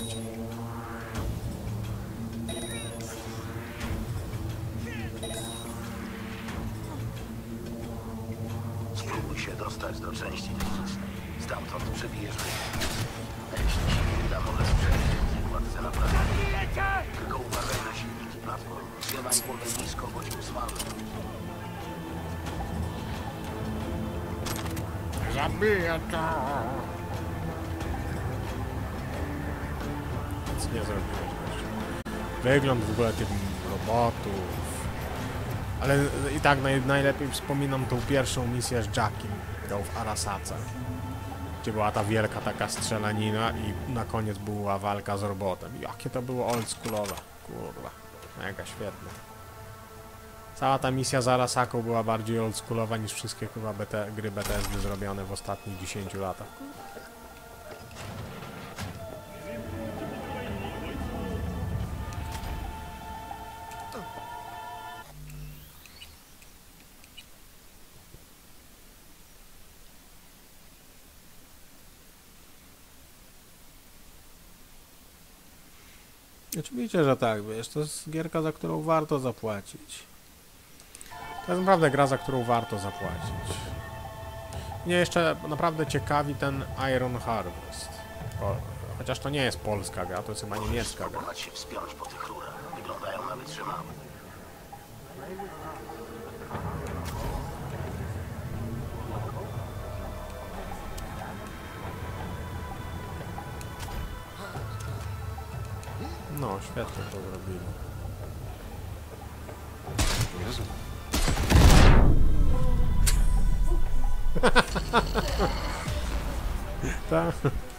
F: Spróbuj się dostać do części technicznej. Stamtąd przebijesz wyjście. A jeśli się nie uda, możesz przejść w układce naprawy. Tylko uważaj na silniki platform. Trzymaj głowę nisko, bo cię usmażą.
B: Zabiję to! Nic nie zrobiłeś gościu. Wygląd w ogóle tych robotów. Ale i tak naj, najlepiej wspominam tą pierwszą misję z Jackiem. Grał w Arasace. Gdzie była ta wielka taka strzelanina i na koniec była walka z robotem. Jakie to było oldschoolowe. Kurwa. Mega świetne. Cała ta misja z Arasaką była bardziej oldschoolowa niż wszystkie chyba B T, gry B T S D zrobione w ostatnich dziesięciu latach. Oczywiście, że tak, wiesz, to jest gierka, za którą warto zapłacić. To jest naprawdę gra, za którą warto zapłacić. Mnie jeszcze naprawdę ciekawi ten Iron Harvest. O, chociaż to nie jest polska gra, to jest chyba niemiecka gra.
F: Spróbować się wspiąć po tych rurach. Wyglądają na wytrzymałe.
B: No, świetnie to zrobili.
A: Jezu.
B: Tak.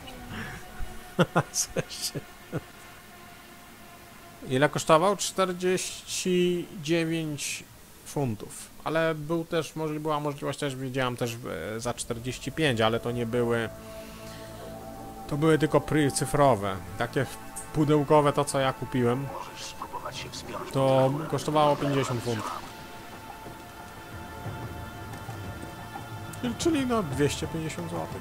B: Ile kosztował? czterdzieści dziewięć funtów. Ale był też, może była możliwość, też widziałam też e, za czterdzieści pięć, ale to nie były. To były tylko pry cyfrowe. Takie pudełkowe, to co ja kupiłem,
F: Możesz spróbować się wspiąć.
B: to kosztowało pięćdziesiąt funtów. Czyli no dwieście pięćdziesiąt złotych.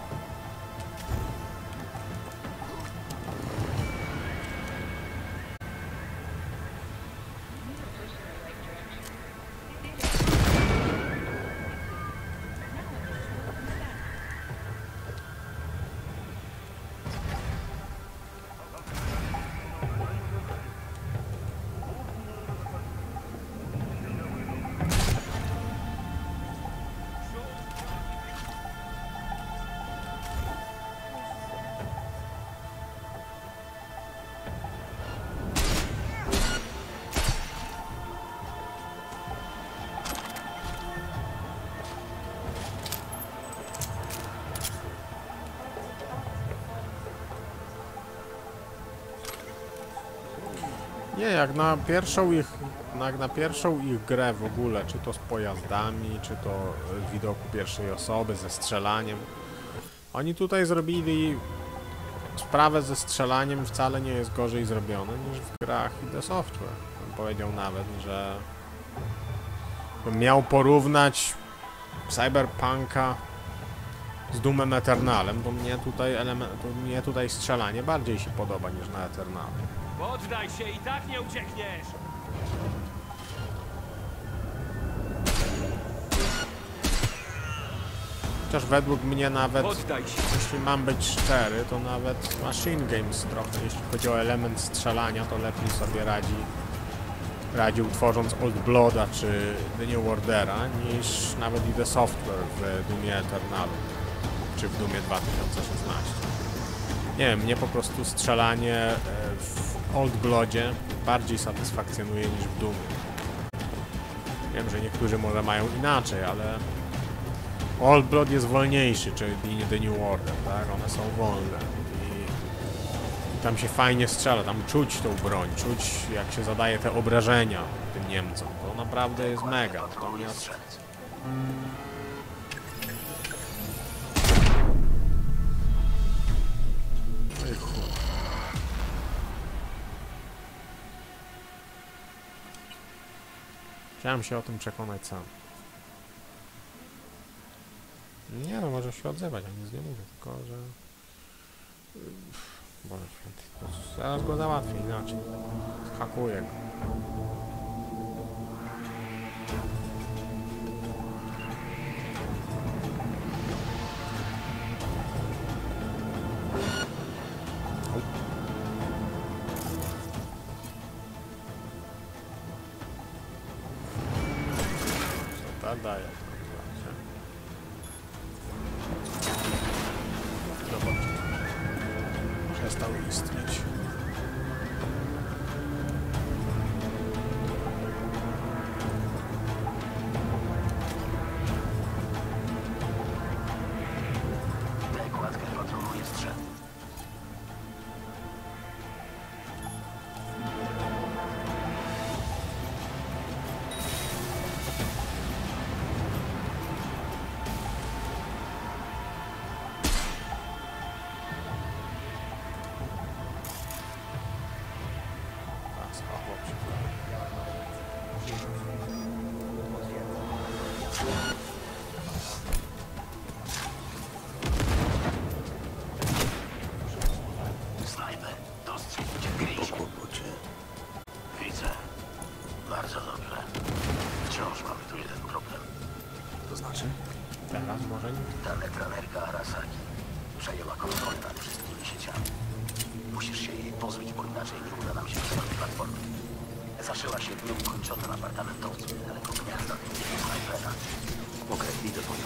B: Nie, jak na pierwszą ich, jak na pierwszą ich grę w ogóle, czy to z pojazdami, czy to w widoku pierwszej osoby, ze strzelaniem. Oni tutaj zrobili sprawę ze strzelaniem, wcale nie jest gorzej zrobione niż w grach I D Software. Bym powiedział nawet, że bym miał porównać Cyberpunka z Doomem Eternalem, to mnie tutaj element, to mnie tutaj strzelanie bardziej się podoba niż na Eternalu.
I: Poddaj się, i tak nie uciekniesz!
B: Chociaż według mnie nawet,
I: Poddaj się!
B: jeśli mam być szczery, to nawet Machine Games trochę, jeśli chodzi o element strzelania, to lepiej sobie radzi radził tworząc Old Blooda czy The New Ordera, niż nawet I D Software w Doomie Eternalu, czy w Doomie dwa tysiące szesnastym. Nie wiem, mnie po prostu strzelanie w Old Bloodzie bardziej satysfakcjonuje niż w Doomie. Wiem, że niektórzy może mają inaczej, ale Old Blood jest wolniejszy, czyli The New Order, tak? One są wolne i tam się fajnie strzela, tam czuć tą broń, czuć jak się zadaje te obrażenia tym Niemcom. To naprawdę jest mega. Natomiast no i chuj. Chciałem się o tym przekonać sam. Nie no, może się odzywać, ja nic nie mówię, tylko że... Boże święty, to zaraz go załatwię inaczej. Hakuję go. Co to daje? Przestał istnieć.
F: Tę kładkę kontroluje strzał. Snajper, dostrzegł cię, kryj się. Widzę. Bardzo dobrze. Wciąż mamy tu jeden problem.
H: To znaczy?
B: Teraz może nie.
F: Ta netranerka Arasaki przejęła kontrolę nad wszystkimi sieciami. Musisz się jej pozbyć, bo inaczej nie uda nam się przejąć platformy. Zaszyła się w nieukończonym apartamentowcu niedaleko gniazda drugiego snajpera.
H: Okej, idę po nią.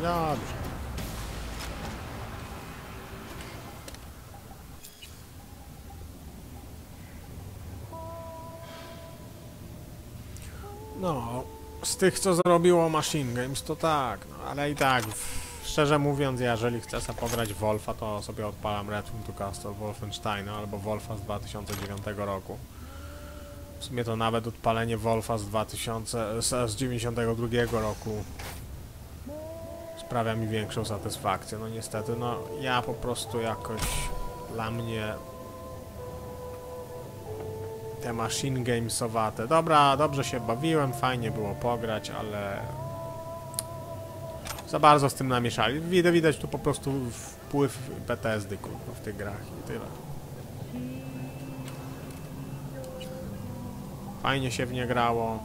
B: dobrze. No, z tych, co zrobiło Machine Games, to tak, no, ale i tak, szczerze mówiąc, jeżeli chcę sobie pograć w Wolfa, to sobie odpalam Return to Castle Wolfensteina albo Wolfa z dwa tysiące dziewiątego roku. W sumie to nawet odpalenie Wolfa z dwa tysiące, z dziewięćdziesiątego drugiego roku sprawia mi większą satysfakcję. No niestety, no ja po prostu jakoś, dla mnie te Machine Gamesowate, dobra, dobrze się bawiłem, fajnie było pograć, ale za bardzo z tym namieszali. Widać, widać tu po prostu wpływ Bethesdy, kurwa, w tych grach i tyle. Fajnie się w nie grało,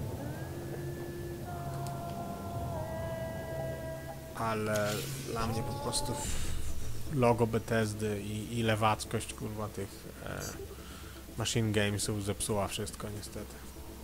B: ale dla mnie po prostu logo Bethesdy i, i lewackość, kurwa, tych e, Machine Gamesów zepsuła wszystko, niestety.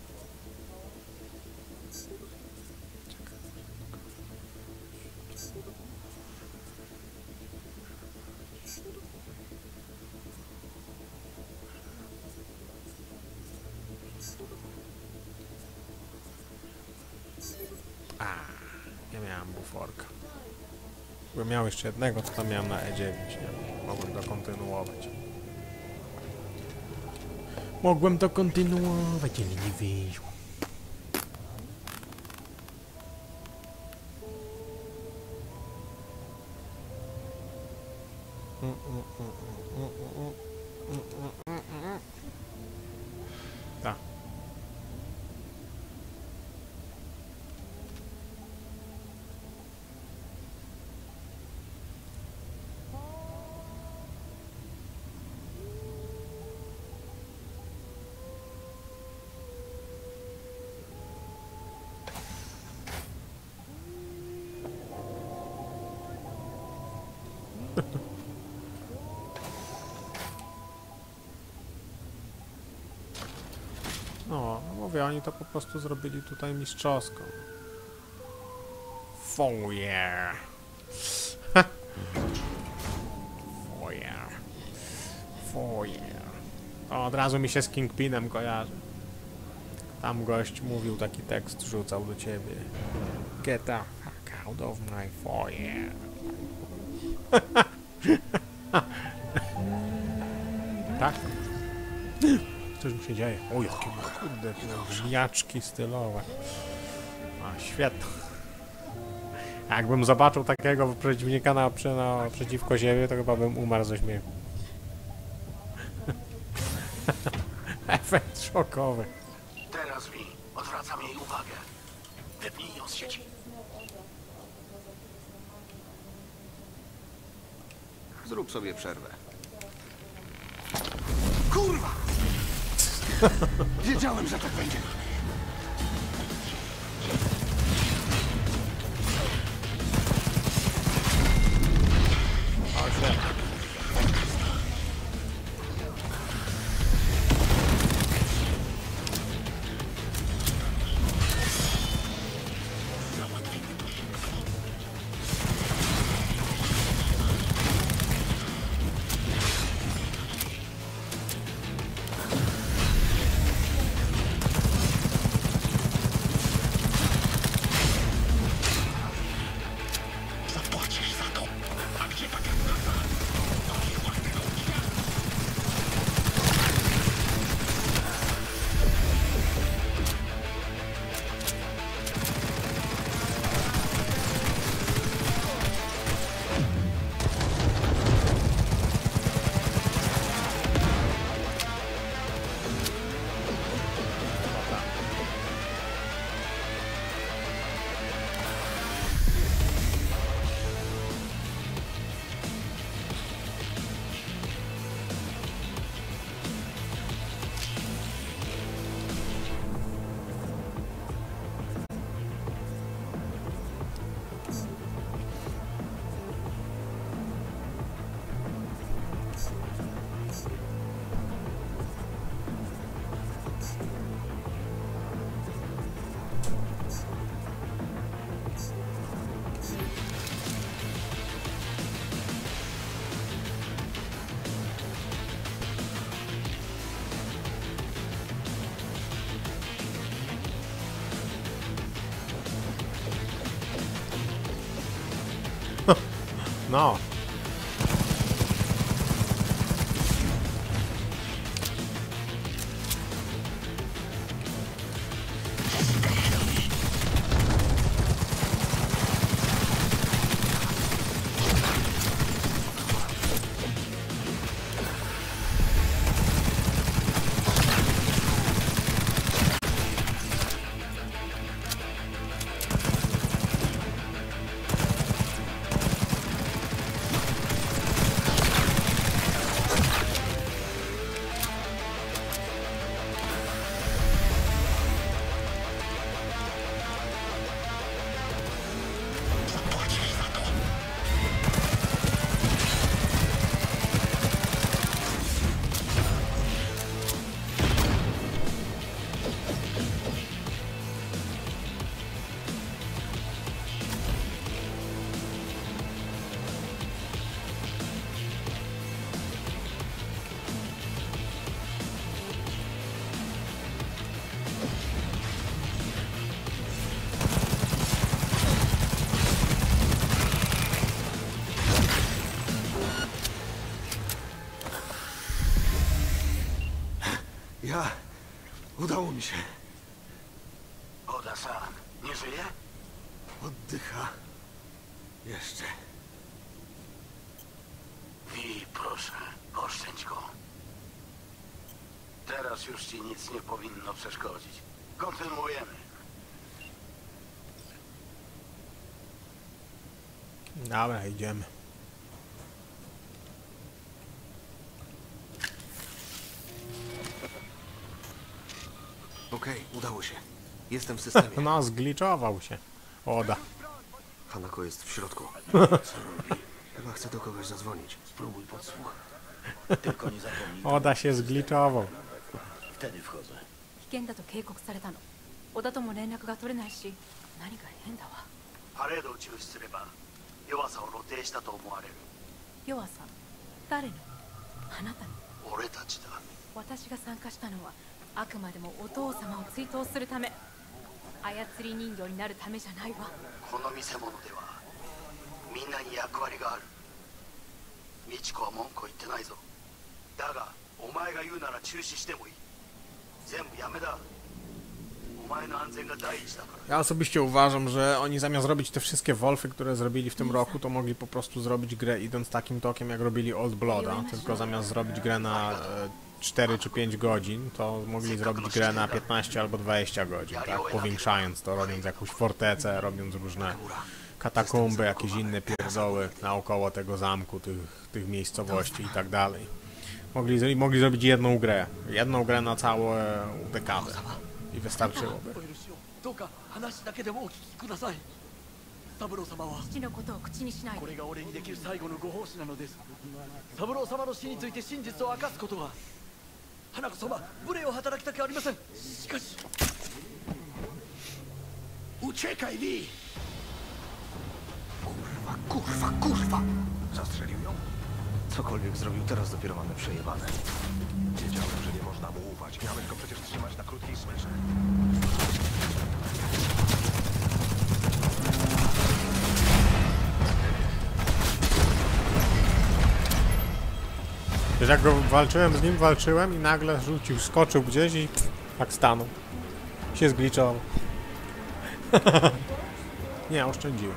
B: A, nie miałem buforka. Gdybym miał jeszcze jednego, to tam miałem na E dziewięć, nie? Mogłem to kontynuować. Mogłem to kontynuować, ale nie wyszło. Tak. No, mówię, oni to po prostu zrobili tutaj mistrzowsko. Oh yeah. Oh yeah. Oh yeah. To od razu mi się z Kingpinem kojarzy. Tam gość mówił, taki tekst rzucał do ciebie. Get the fuck out of my foyer. Tak? Coś mi się dzieje. O, jakie kurde, żmijaczki stylowe. A, świetnie. Jakbym zobaczył takiego przeciwnika na, na, przeciwko siebie, to chyba bym umarł ze śmiechu. Efekt szokowy.
F: Teraz mi odwracam jej uwagę. Wypnij ją z sieci.
H: Zrób sobie przerwę.
F: Kurwa! Wiedziałem, że tak będzie.
B: O, świetnie. No.
E: Ja... Udało mi się.
F: Oda-san, nie żyje?
E: Oddycha. Jeszcze.
F: Wi, proszę, oszczędź go. Teraz już ci nic nie powinno przeszkodzić. Kontynuujemy.
B: Dobra, idziemy.
E: Okej, udało się. Jestem w systemie.
B: No, zgliczował się. Oda.
E: Hanako jest w środku. Chyba chce do kogoś zadzwonić.
F: Spróbuj podsłuch. Tylko nie zapomnij.
B: Oda się zgliczował.
F: Wtedy wchodzę.
J: 危険だと警告されたの。小田とも連絡が取れないし、何か変だわ。
F: パレードを中止すれば弱さを露呈したと思われる。
J: 弱さ、誰の？あなたの。
F: 俺たちだ。
J: 私が参加したのはあくまでもお父様を追悼するため。操り人形になるためじゃないわ。
F: この見せ物ではみんなに役割がある。美智子は文句を言ってないぞ。だがお前が言うなら中止してもいい。全部やめだ。お前の安全が第一だから。
B: Ja osobiście uważam, że oni zamiast robić te wszystkie Wolfy, które zrobili w tym roku, to mogli po prostu zrobić grę idąc takim tokiem, jak robili Old Blooda. Tylko zamiast zrobić grę na e, cztery czy pięć godzin, to mogli zrobić grę na piętnaście albo dwadzieścia godzin, tak? Powiększając to, robiąc jakąś fortecę, robiąc różne katakumby, jakieś inne pierdoły naokoło tego zamku, tych, tych miejscowości i tak dalej. Mogli, mogli zrobić jedną grę. Jedną grę na całą dekadę. I wystarczyłoby.
I: どうか話だけでもお聞きください。三郎様は
J: 父のことを口にしないで。
I: これが俺にできる最後のご奉仕なのです。三郎様の死について真実を明かすことは花子様無礼を働きたくありません。しかし
F: Uciekaj, Wi!
E: Kurwa, kurwa, kurwa!
A: Zastrzelił ją?
E: Cokolwiek zrobił, teraz dopiero mamy przejebane.
A: Wiedziałem, że nie można mu ufać. Miałeś go przecież trzymać na krótkiej smyczy.
B: Wiesz, jak go walczyłem z nim, walczyłem i nagle rzucił, skoczył gdzieś i pff, tak stanął. Się zgliczował. Nie, oszczędziłem.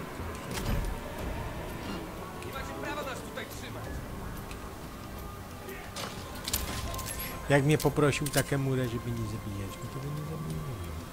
B: Jak mnie poprosił Takemura, żeby nie zabijać, no to go nie zabiję.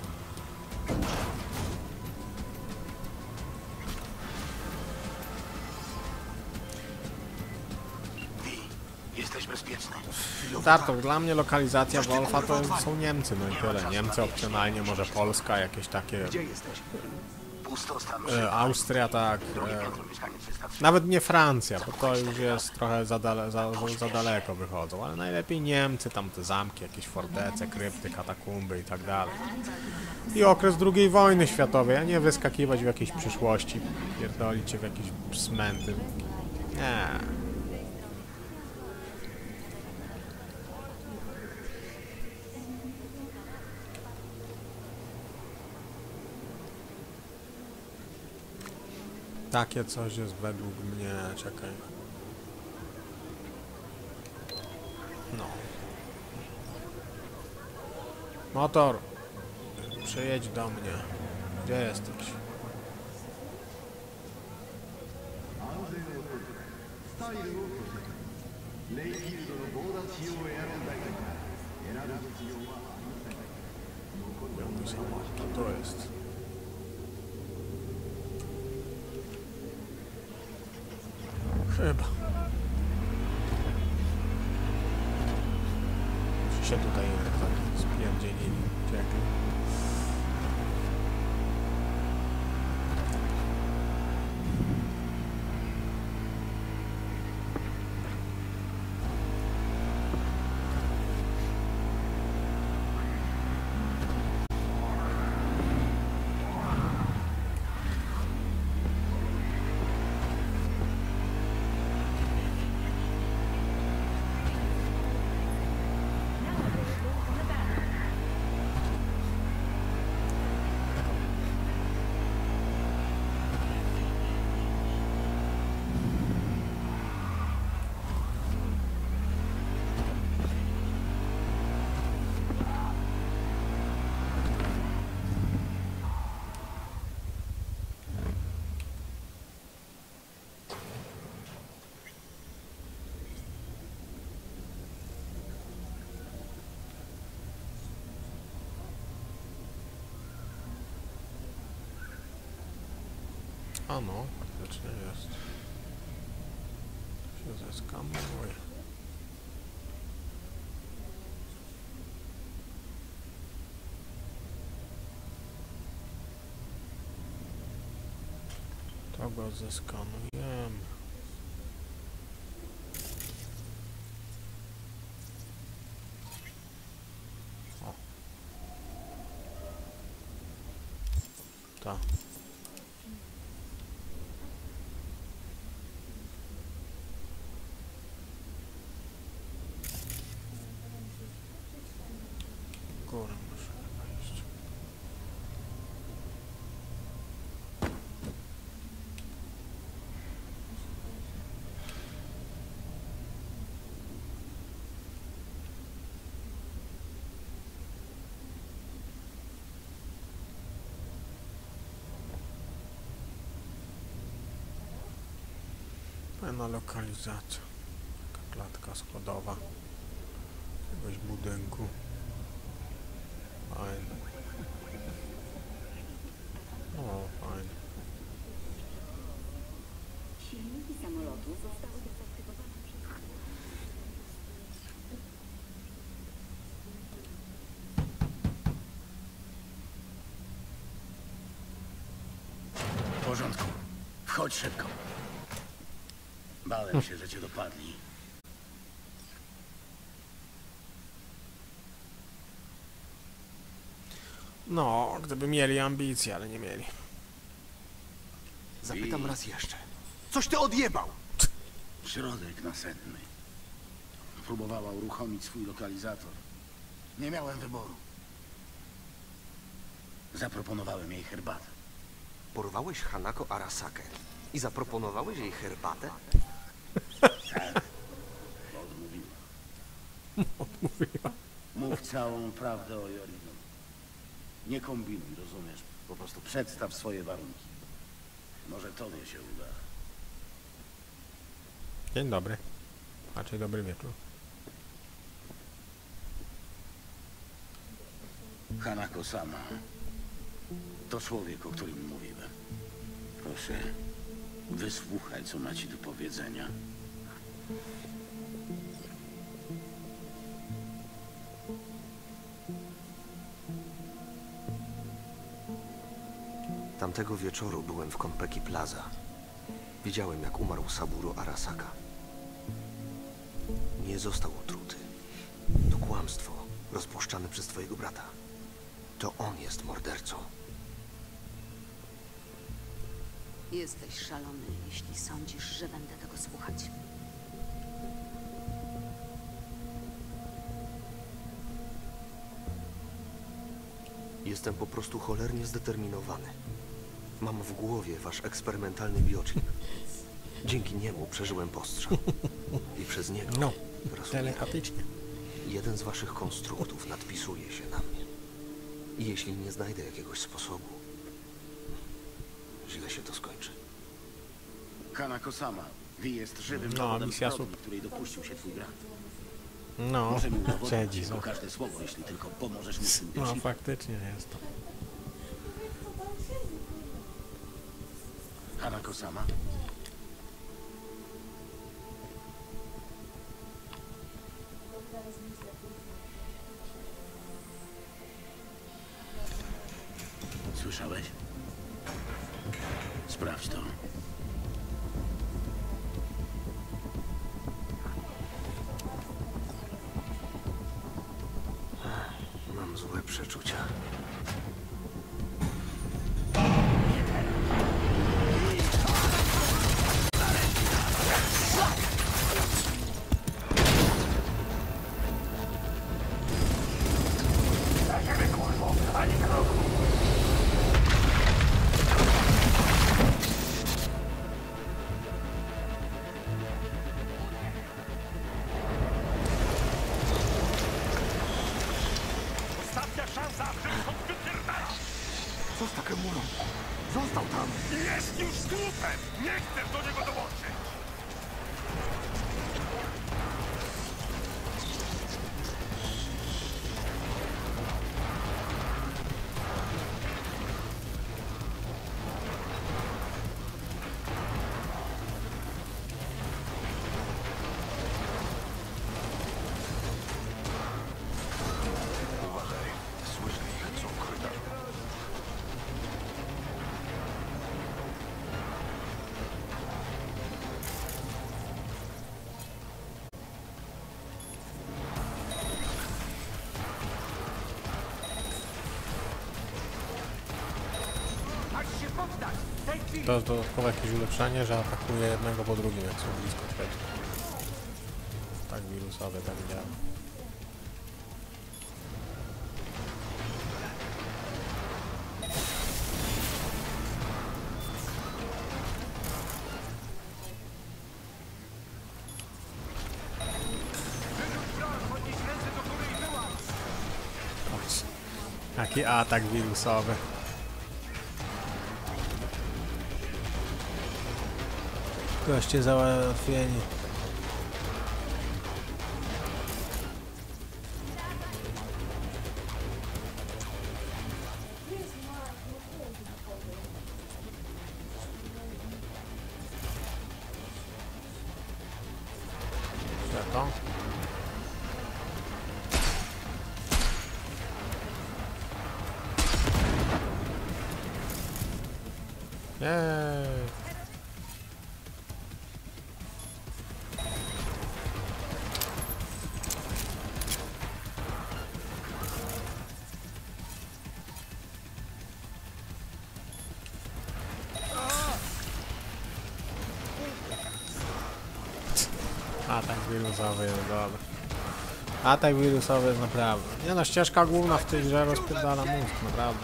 F: Jesteś bezpieczny.
B: Tartok, dla mnie lokalizacja Wolfa to są Niemcy, no i tyle. Niemcy, opcjonalnie może Polska, jakieś takie...
E: Gdzie jesteś?
F: Pustostan.
B: E, Austria, tak.
F: Drugie
B: E,
F: piętro, mieszkanie trzysta trzy.
B: nawet nie Francja, bo to już jest trochę za, dale, za, za daleko wychodzą, ale najlepiej Niemcy, tam te zamki, jakieś fortece, krypty, katakumby i tak dalej. I okres drugiej wojny światowej, a nie wyskakiwać w jakiejś przyszłości, pierdolić się w jakieś smęty. Nie. Takie coś jest według mnie... Czekaj. No. Motor! Przyjedź do mnie. Gdzie jesteś? Mój samochód, to to jest. Chyba. Czy się tutaj tak spierdzielili? Czekaj. A no, faktycznie jest. Się zeskamuje. To go zeskanujemy. O. Tak. Górę muszę wejść. Fajna lokalizacja. Taka klatka schodowa jakiegoś budynku. Fajne. No, fajnie.
K: Silniki samolotu zostały dezaktywowane przez...
F: W porządku. Wchodź szybko. Bałem się, że cię dopadli.
B: No, gdyby mieli ambicje, ale nie mieli.
E: Zapytam raz jeszcze. Coś ty odjebał!
F: Środek nasenny. Próbowała uruchomić swój lokalizator. Nie miałem wyboru. Zaproponowałem jej herbatę.
H: Porwałeś Hanako Arasakę i zaproponowałeś jej herbatę?
F: Tak. Odmówiła.
B: Odmówiła.
F: Mów całą prawdę o Jorinu. Nie kombinuj, rozumiesz? Po prostu przedstaw swoje warunki. Może tobie się uda.
B: Dzień dobry. Raczej dobry wieczór.
F: Hanako sama. To człowiek, o którym mówiłem. Proszę, wysłuchaj, co ma ci do powiedzenia.
H: Tamtego wieczoru byłem w Konpeki Plaza. Widziałem, jak umarł Saburo Arasaka. Nie został otruty. To kłamstwo rozpuszczane przez twojego brata. To on jest mordercą.
G: Jesteś szalony, jeśli sądzisz, że będę tego słuchać.
H: Jestem po prostu cholernie zdeterminowany. Mam w głowie wasz eksperymentalny biochip. Dzięki niemu przeżyłem postrzał. I przez niego...
B: No,
H: rozumiem,
B: telepatycznie.
H: jeden z waszych konstruktów nadpisuje się na mnie. I jeśli nie znajdę jakiegoś sposobu, źle się to skończy.
F: Hanako-sama, Vi jest żywym
B: No,
F: dowodem
B: misja
F: zbrodni,
B: super.
F: której dopuścił się twój brat.
B: No,
F: Możemy udowodnić
B: siedzi.
F: jego
B: No,
F: każde słowo, jeśli tylko pomożesz mu z tym
B: no
F: biochipem.
B: faktycznie jest to.
F: Hanako-sama? Słyszałeś? Sprawdź to.
H: Mam złe przeczucia.
A: Ostatnia szansa, żeby stąd wypierdalać!
E: Co z Takemurą? Został tam!
A: Jest już słupem! Nie chcesz do niego dołączyć! Uważaj, słyszę ich, są w korytarzu.
B: To jest dodatkowe jakieś ulepszenie, że atakuje jednego po drugim, jak są blisko siebie. Tak wirusowe, tak działa. Patrz, jaki atak wirusowy. Goście załatwieni. Co to? Jej. Atak wirusowy jest dobry. Atak wirusowy jest naprawdę. Nie no, ścieżka główna w tej grze rozpierdala mózg, naprawdę.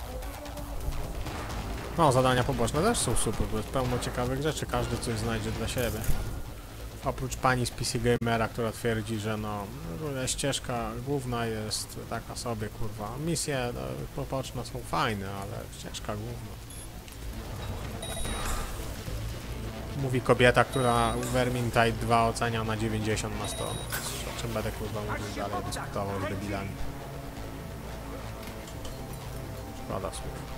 B: No, zadania poboczne też są super, bo jest pełno ciekawych rzeczy, każdy coś znajdzie dla siebie. Oprócz pani z P C Gamera, która twierdzi, że no, w ogóle ścieżka główna jest taka sobie, kurwa. Misje no, poboczne są fajne, ale ścieżka główna. Mówi kobieta, która Vermintide dwa ocenia na dziewięćdziesiąt na sto. O czym będę kurwa mówił dalej, dyskutował z debilami. Szkoda słów.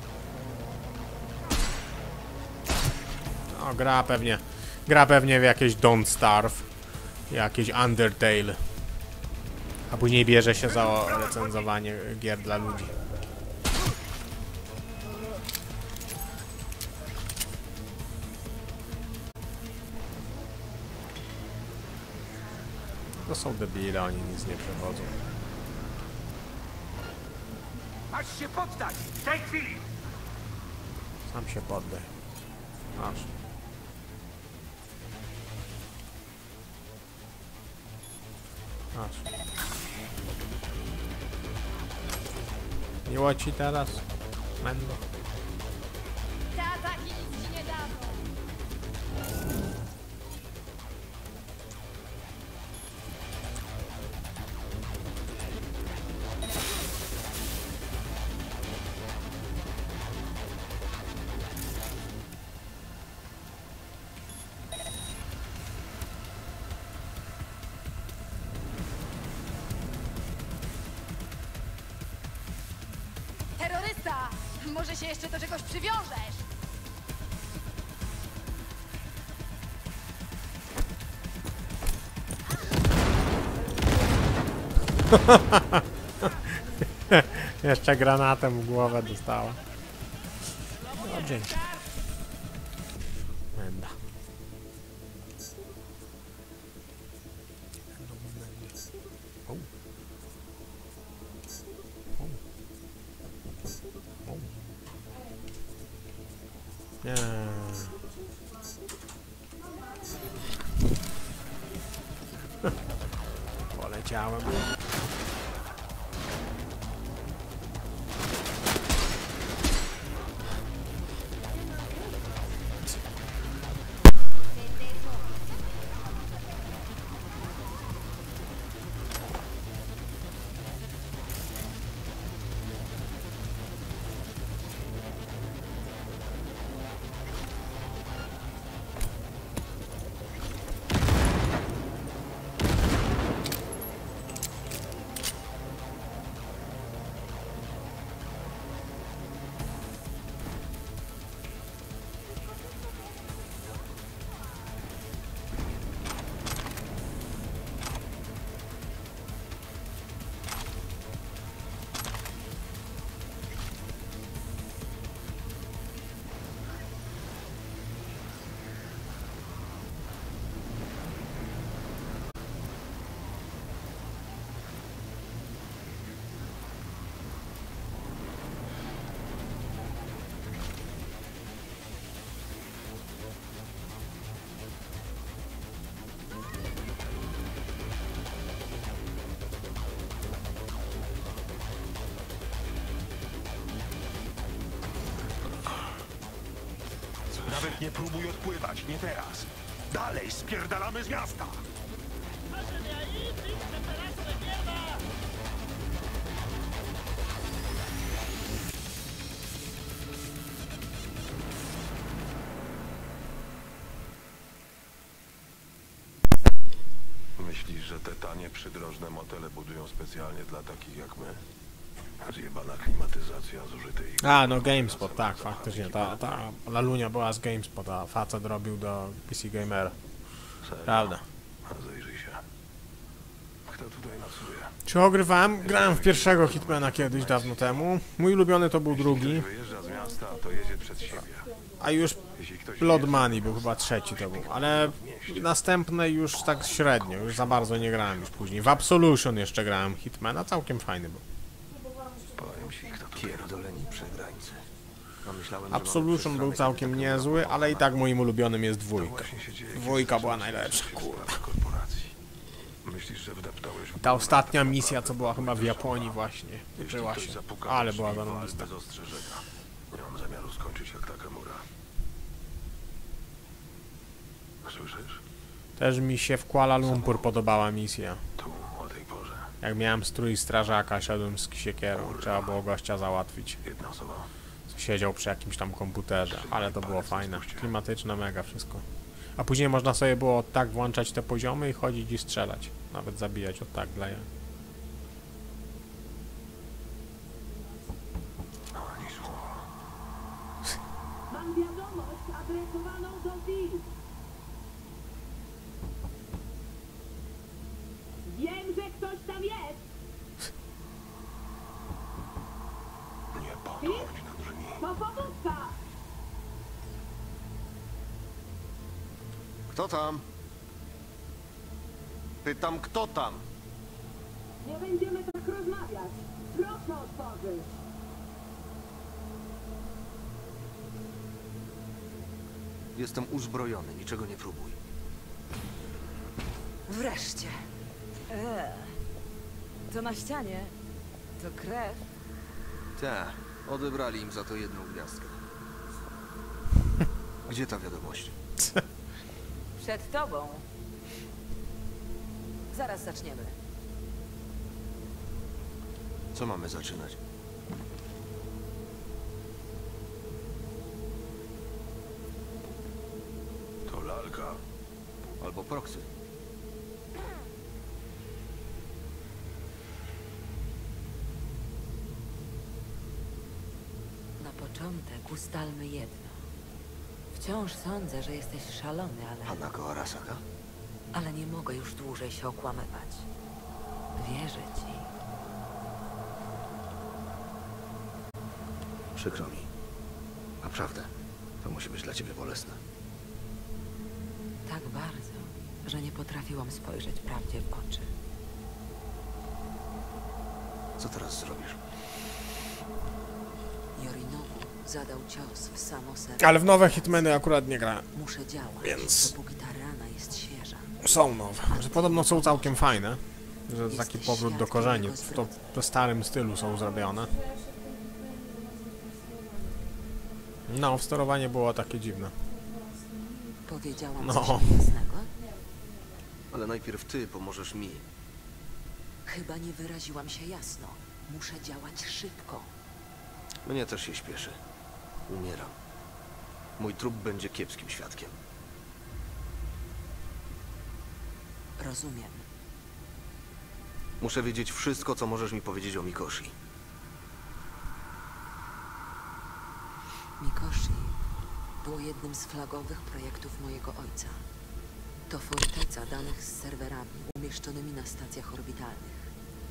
B: No, gra pewnie, gra pewnie w jakieś Don't Starve, jakieś Undertale, a później bierze się za recenzowanie gier dla ludzi. To są debile, oni nic nie przechodzą.
A: Masz się poddać! W tej chwili!
B: Sam się poddaj. Masz. Masz. Miło ci teraz, Mendo?
J: Może się jeszcze do czegoś przywiążesz?
B: Jeszcze granatem w głowę dostała. No, dzięki. Menda. O. O. O. Nie. Poleciałem.
A: Nawet nie próbuj odpływać, nie teraz. Dalej, spierdalamy z miasta! Myślisz, że te tanie, przydrożne motele budują specjalnie dla takich jak my? Zjebana klimatyzacja, zużyte ich...
B: A, no GameSpot, tak, faktycznie. Ta, ta lalunia była z GameSpot, a facet robił do P C Gamera. Prawda.
A: Zajrzyj się. Kto tutaj nocuje?
B: Czy ogrywałem? Grałem w pierwszego Hitmana kiedyś, dawno temu. Mój ulubiony to był drugi.
A: Wyjeżdża z miasta, to jedzie przed siebie.
B: A już Blood Money był chyba trzeci to był, ale następne już tak średnio, już za bardzo nie grałem już później. W Absolution jeszcze grałem Hitmana, całkiem fajny był.
H: Pierdoleni przegrańcy. A myślałem, że
B: Absolution był całkiem niezły, ale i tak moim ulubionym jest dwójka. Dwójka była najlepsza, kurwa.
A: Myślisz, że wdeptałeś w...
B: Ta ostatnia misja, co była chyba w Japonii właśnie, liczyła się, ale była zarąbista.
A: bez ostrzeżenia. Nie mam zamiaru skończyć jak Takamura. Słyszysz?
B: Też mi się w Kuala Lumpur podobała misja.
A: Tu, o tej porze.
B: Jak miałem strój strażaka, szedłem z siekierą, trzeba było gościa załatwić.
A: Jedna osoba.
B: Siedział przy jakimś tam komputerze, ale to było fajne, klimatyczne, mega wszystko. A później można sobie było tak włączać te poziomy i chodzić i strzelać. Nawet zabijać od tak dla ja.
L: Mam wiadomość adresowaną do Wi. Wiem, że ktoś tam jest.
A: Nie podchodź do drzwi.
L: To powódka.
H: Kto tam? Pytam, kto tam?
L: Nie będziemy tak rozmawiać. Proszę otworzyć.
H: Jestem uzbrojony, niczego nie próbuj.
D: Wreszcie. Eee. To na ścianie. To krew.
H: Tak, odebrali im za to jedną gwiazdkę. Gdzie ta wiadomość?
D: Przed tobą. Zaraz zaczniemy.
H: Co mamy zaczynać?
A: To lalka.
H: Albo proksy.
D: Na początek ustalmy jedno. Wciąż sądzę, że jesteś szalony, ale...
H: Hanako Arasaka?
D: Ale nie mogę już dłużej się okłamywać. Wierzę ci.
H: Przykro mi. Naprawdę. To musi być dla ciebie bolesne.
D: Tak bardzo, że nie potrafiłam spojrzeć prawdzie w oczy.
H: Co teraz zrobisz?
D: Yorinobu zadał cios w samo serce.
B: Ale w nowe Hitmany akurat nie grałem.
D: Muszę działać,
B: Więc
D: dopóki ta rana jest świeża.
B: są nowe. Że podobno są całkiem fajne. Że taki powrót do korzeni. W to w starym stylu są zrobione. No, sterowanie było takie dziwne.
D: Powiedziałam
B: No.
D: coś jasnego?
H: Ale najpierw ty pomożesz mi.
D: Chyba nie wyraziłam się jasno. Muszę działać szybko.
H: Mnie też się śpieszy. Umieram. Mój trup będzie kiepskim świadkiem.
D: Rozumiem.
H: Muszę wiedzieć wszystko, co możesz mi powiedzieć o Mikoshi.
D: Mikoshi było jednym z flagowych projektów mojego ojca. To forteca danych z serwerami umieszczonymi na stacjach orbitalnych.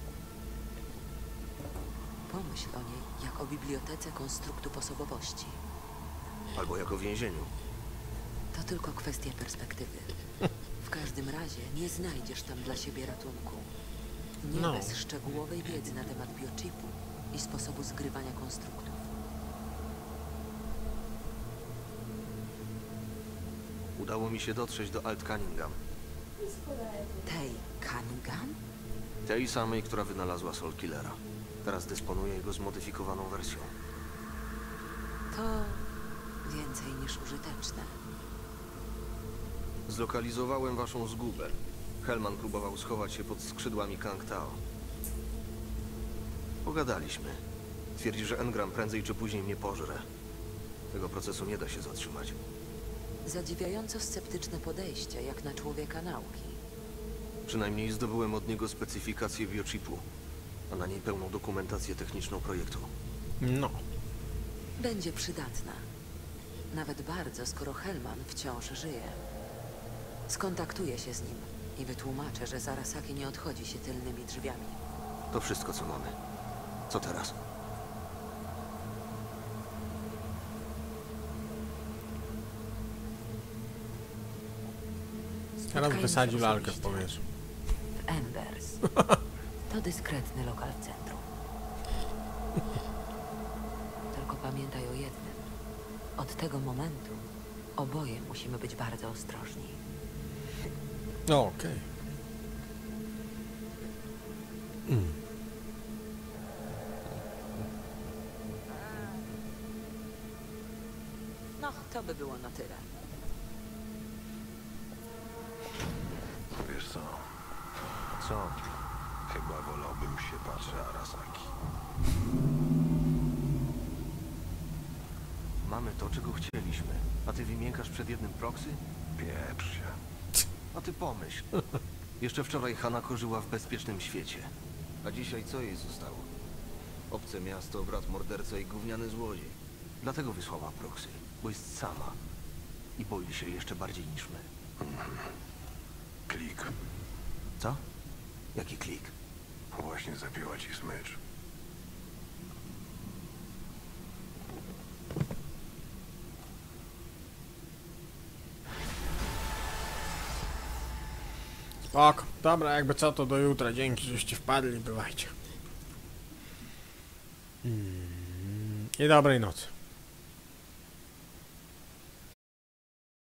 D: Pomyśl o niej jak o bibliotece konstruktów osobowości.
H: Albo jak o więzieniu.
D: To tylko kwestia perspektywy. W każdym razie nie znajdziesz tam dla siebie ratunku. Nie
B: No.
D: bez szczegółowej wiedzy na temat biochipu i sposobu zgrywania konstruktów.
H: Udało mi się dotrzeć do Alt Cunningham.
D: Tej Cunningham?
H: Tej samej, która wynalazła Soul Killera. Teraz dysponuję jego zmodyfikowaną wersją.
D: To więcej niż użyteczne.
H: Zlokalizowałem waszą zgubę. Hellman próbował schować się pod skrzydłami Kang Tao. Pogadaliśmy. Twierdzi, że Engram prędzej czy później mnie pożre. Tego procesu nie da się zatrzymać.
D: Zadziwiająco sceptyczne podejście, jak na człowieka nauki.
H: Przynajmniej zdobyłem od niego specyfikację biochipu, a na niej pełną dokumentację techniczną projektu.
B: No.
D: Będzie przydatna. Nawet bardzo, skoro Hellman wciąż żyje. Skontaktuję się z nim i wytłumaczę, że Arasaki nie odchodzi się tylnymi drzwiami.
H: To wszystko, co mamy. Co teraz?
B: Teraz
D: Spotkajmy
B: wysadził
D: się
B: lalkę w
D: osobiście.
B: powietrzu.
D: W Embers. To dyskretny lokal w centrum. Tylko pamiętaj o jednym. Od tego momentu oboje musimy być bardzo ostrożni.
B: No, okej. Mm.
D: No, to by było na tyle.
A: Wiesz co?
H: Co?
A: Chyba wolałbym się patrzeć Arasaki.
H: Mamy to, czego chcieliśmy. A ty wymiękasz przed jednym proxy?
A: Pieprz się.
H: A ty pomyśl. Jeszcze wczoraj Hanako żyła w bezpiecznym świecie. A dzisiaj co jej zostało? Obce miasto, brat morderca i gówniany złodziej. Dlatego wysłała proxy, bo jest sama. I boi się jeszcze bardziej niż my.
A: Klik.
H: Co? Jaki klik?
A: Właśnie zapięła ci smycz.
B: Spoko. Dobra, jakby co, to do jutra. Dzięki, żeście wpadli. Bywajcie. Mm. I dobrej nocy.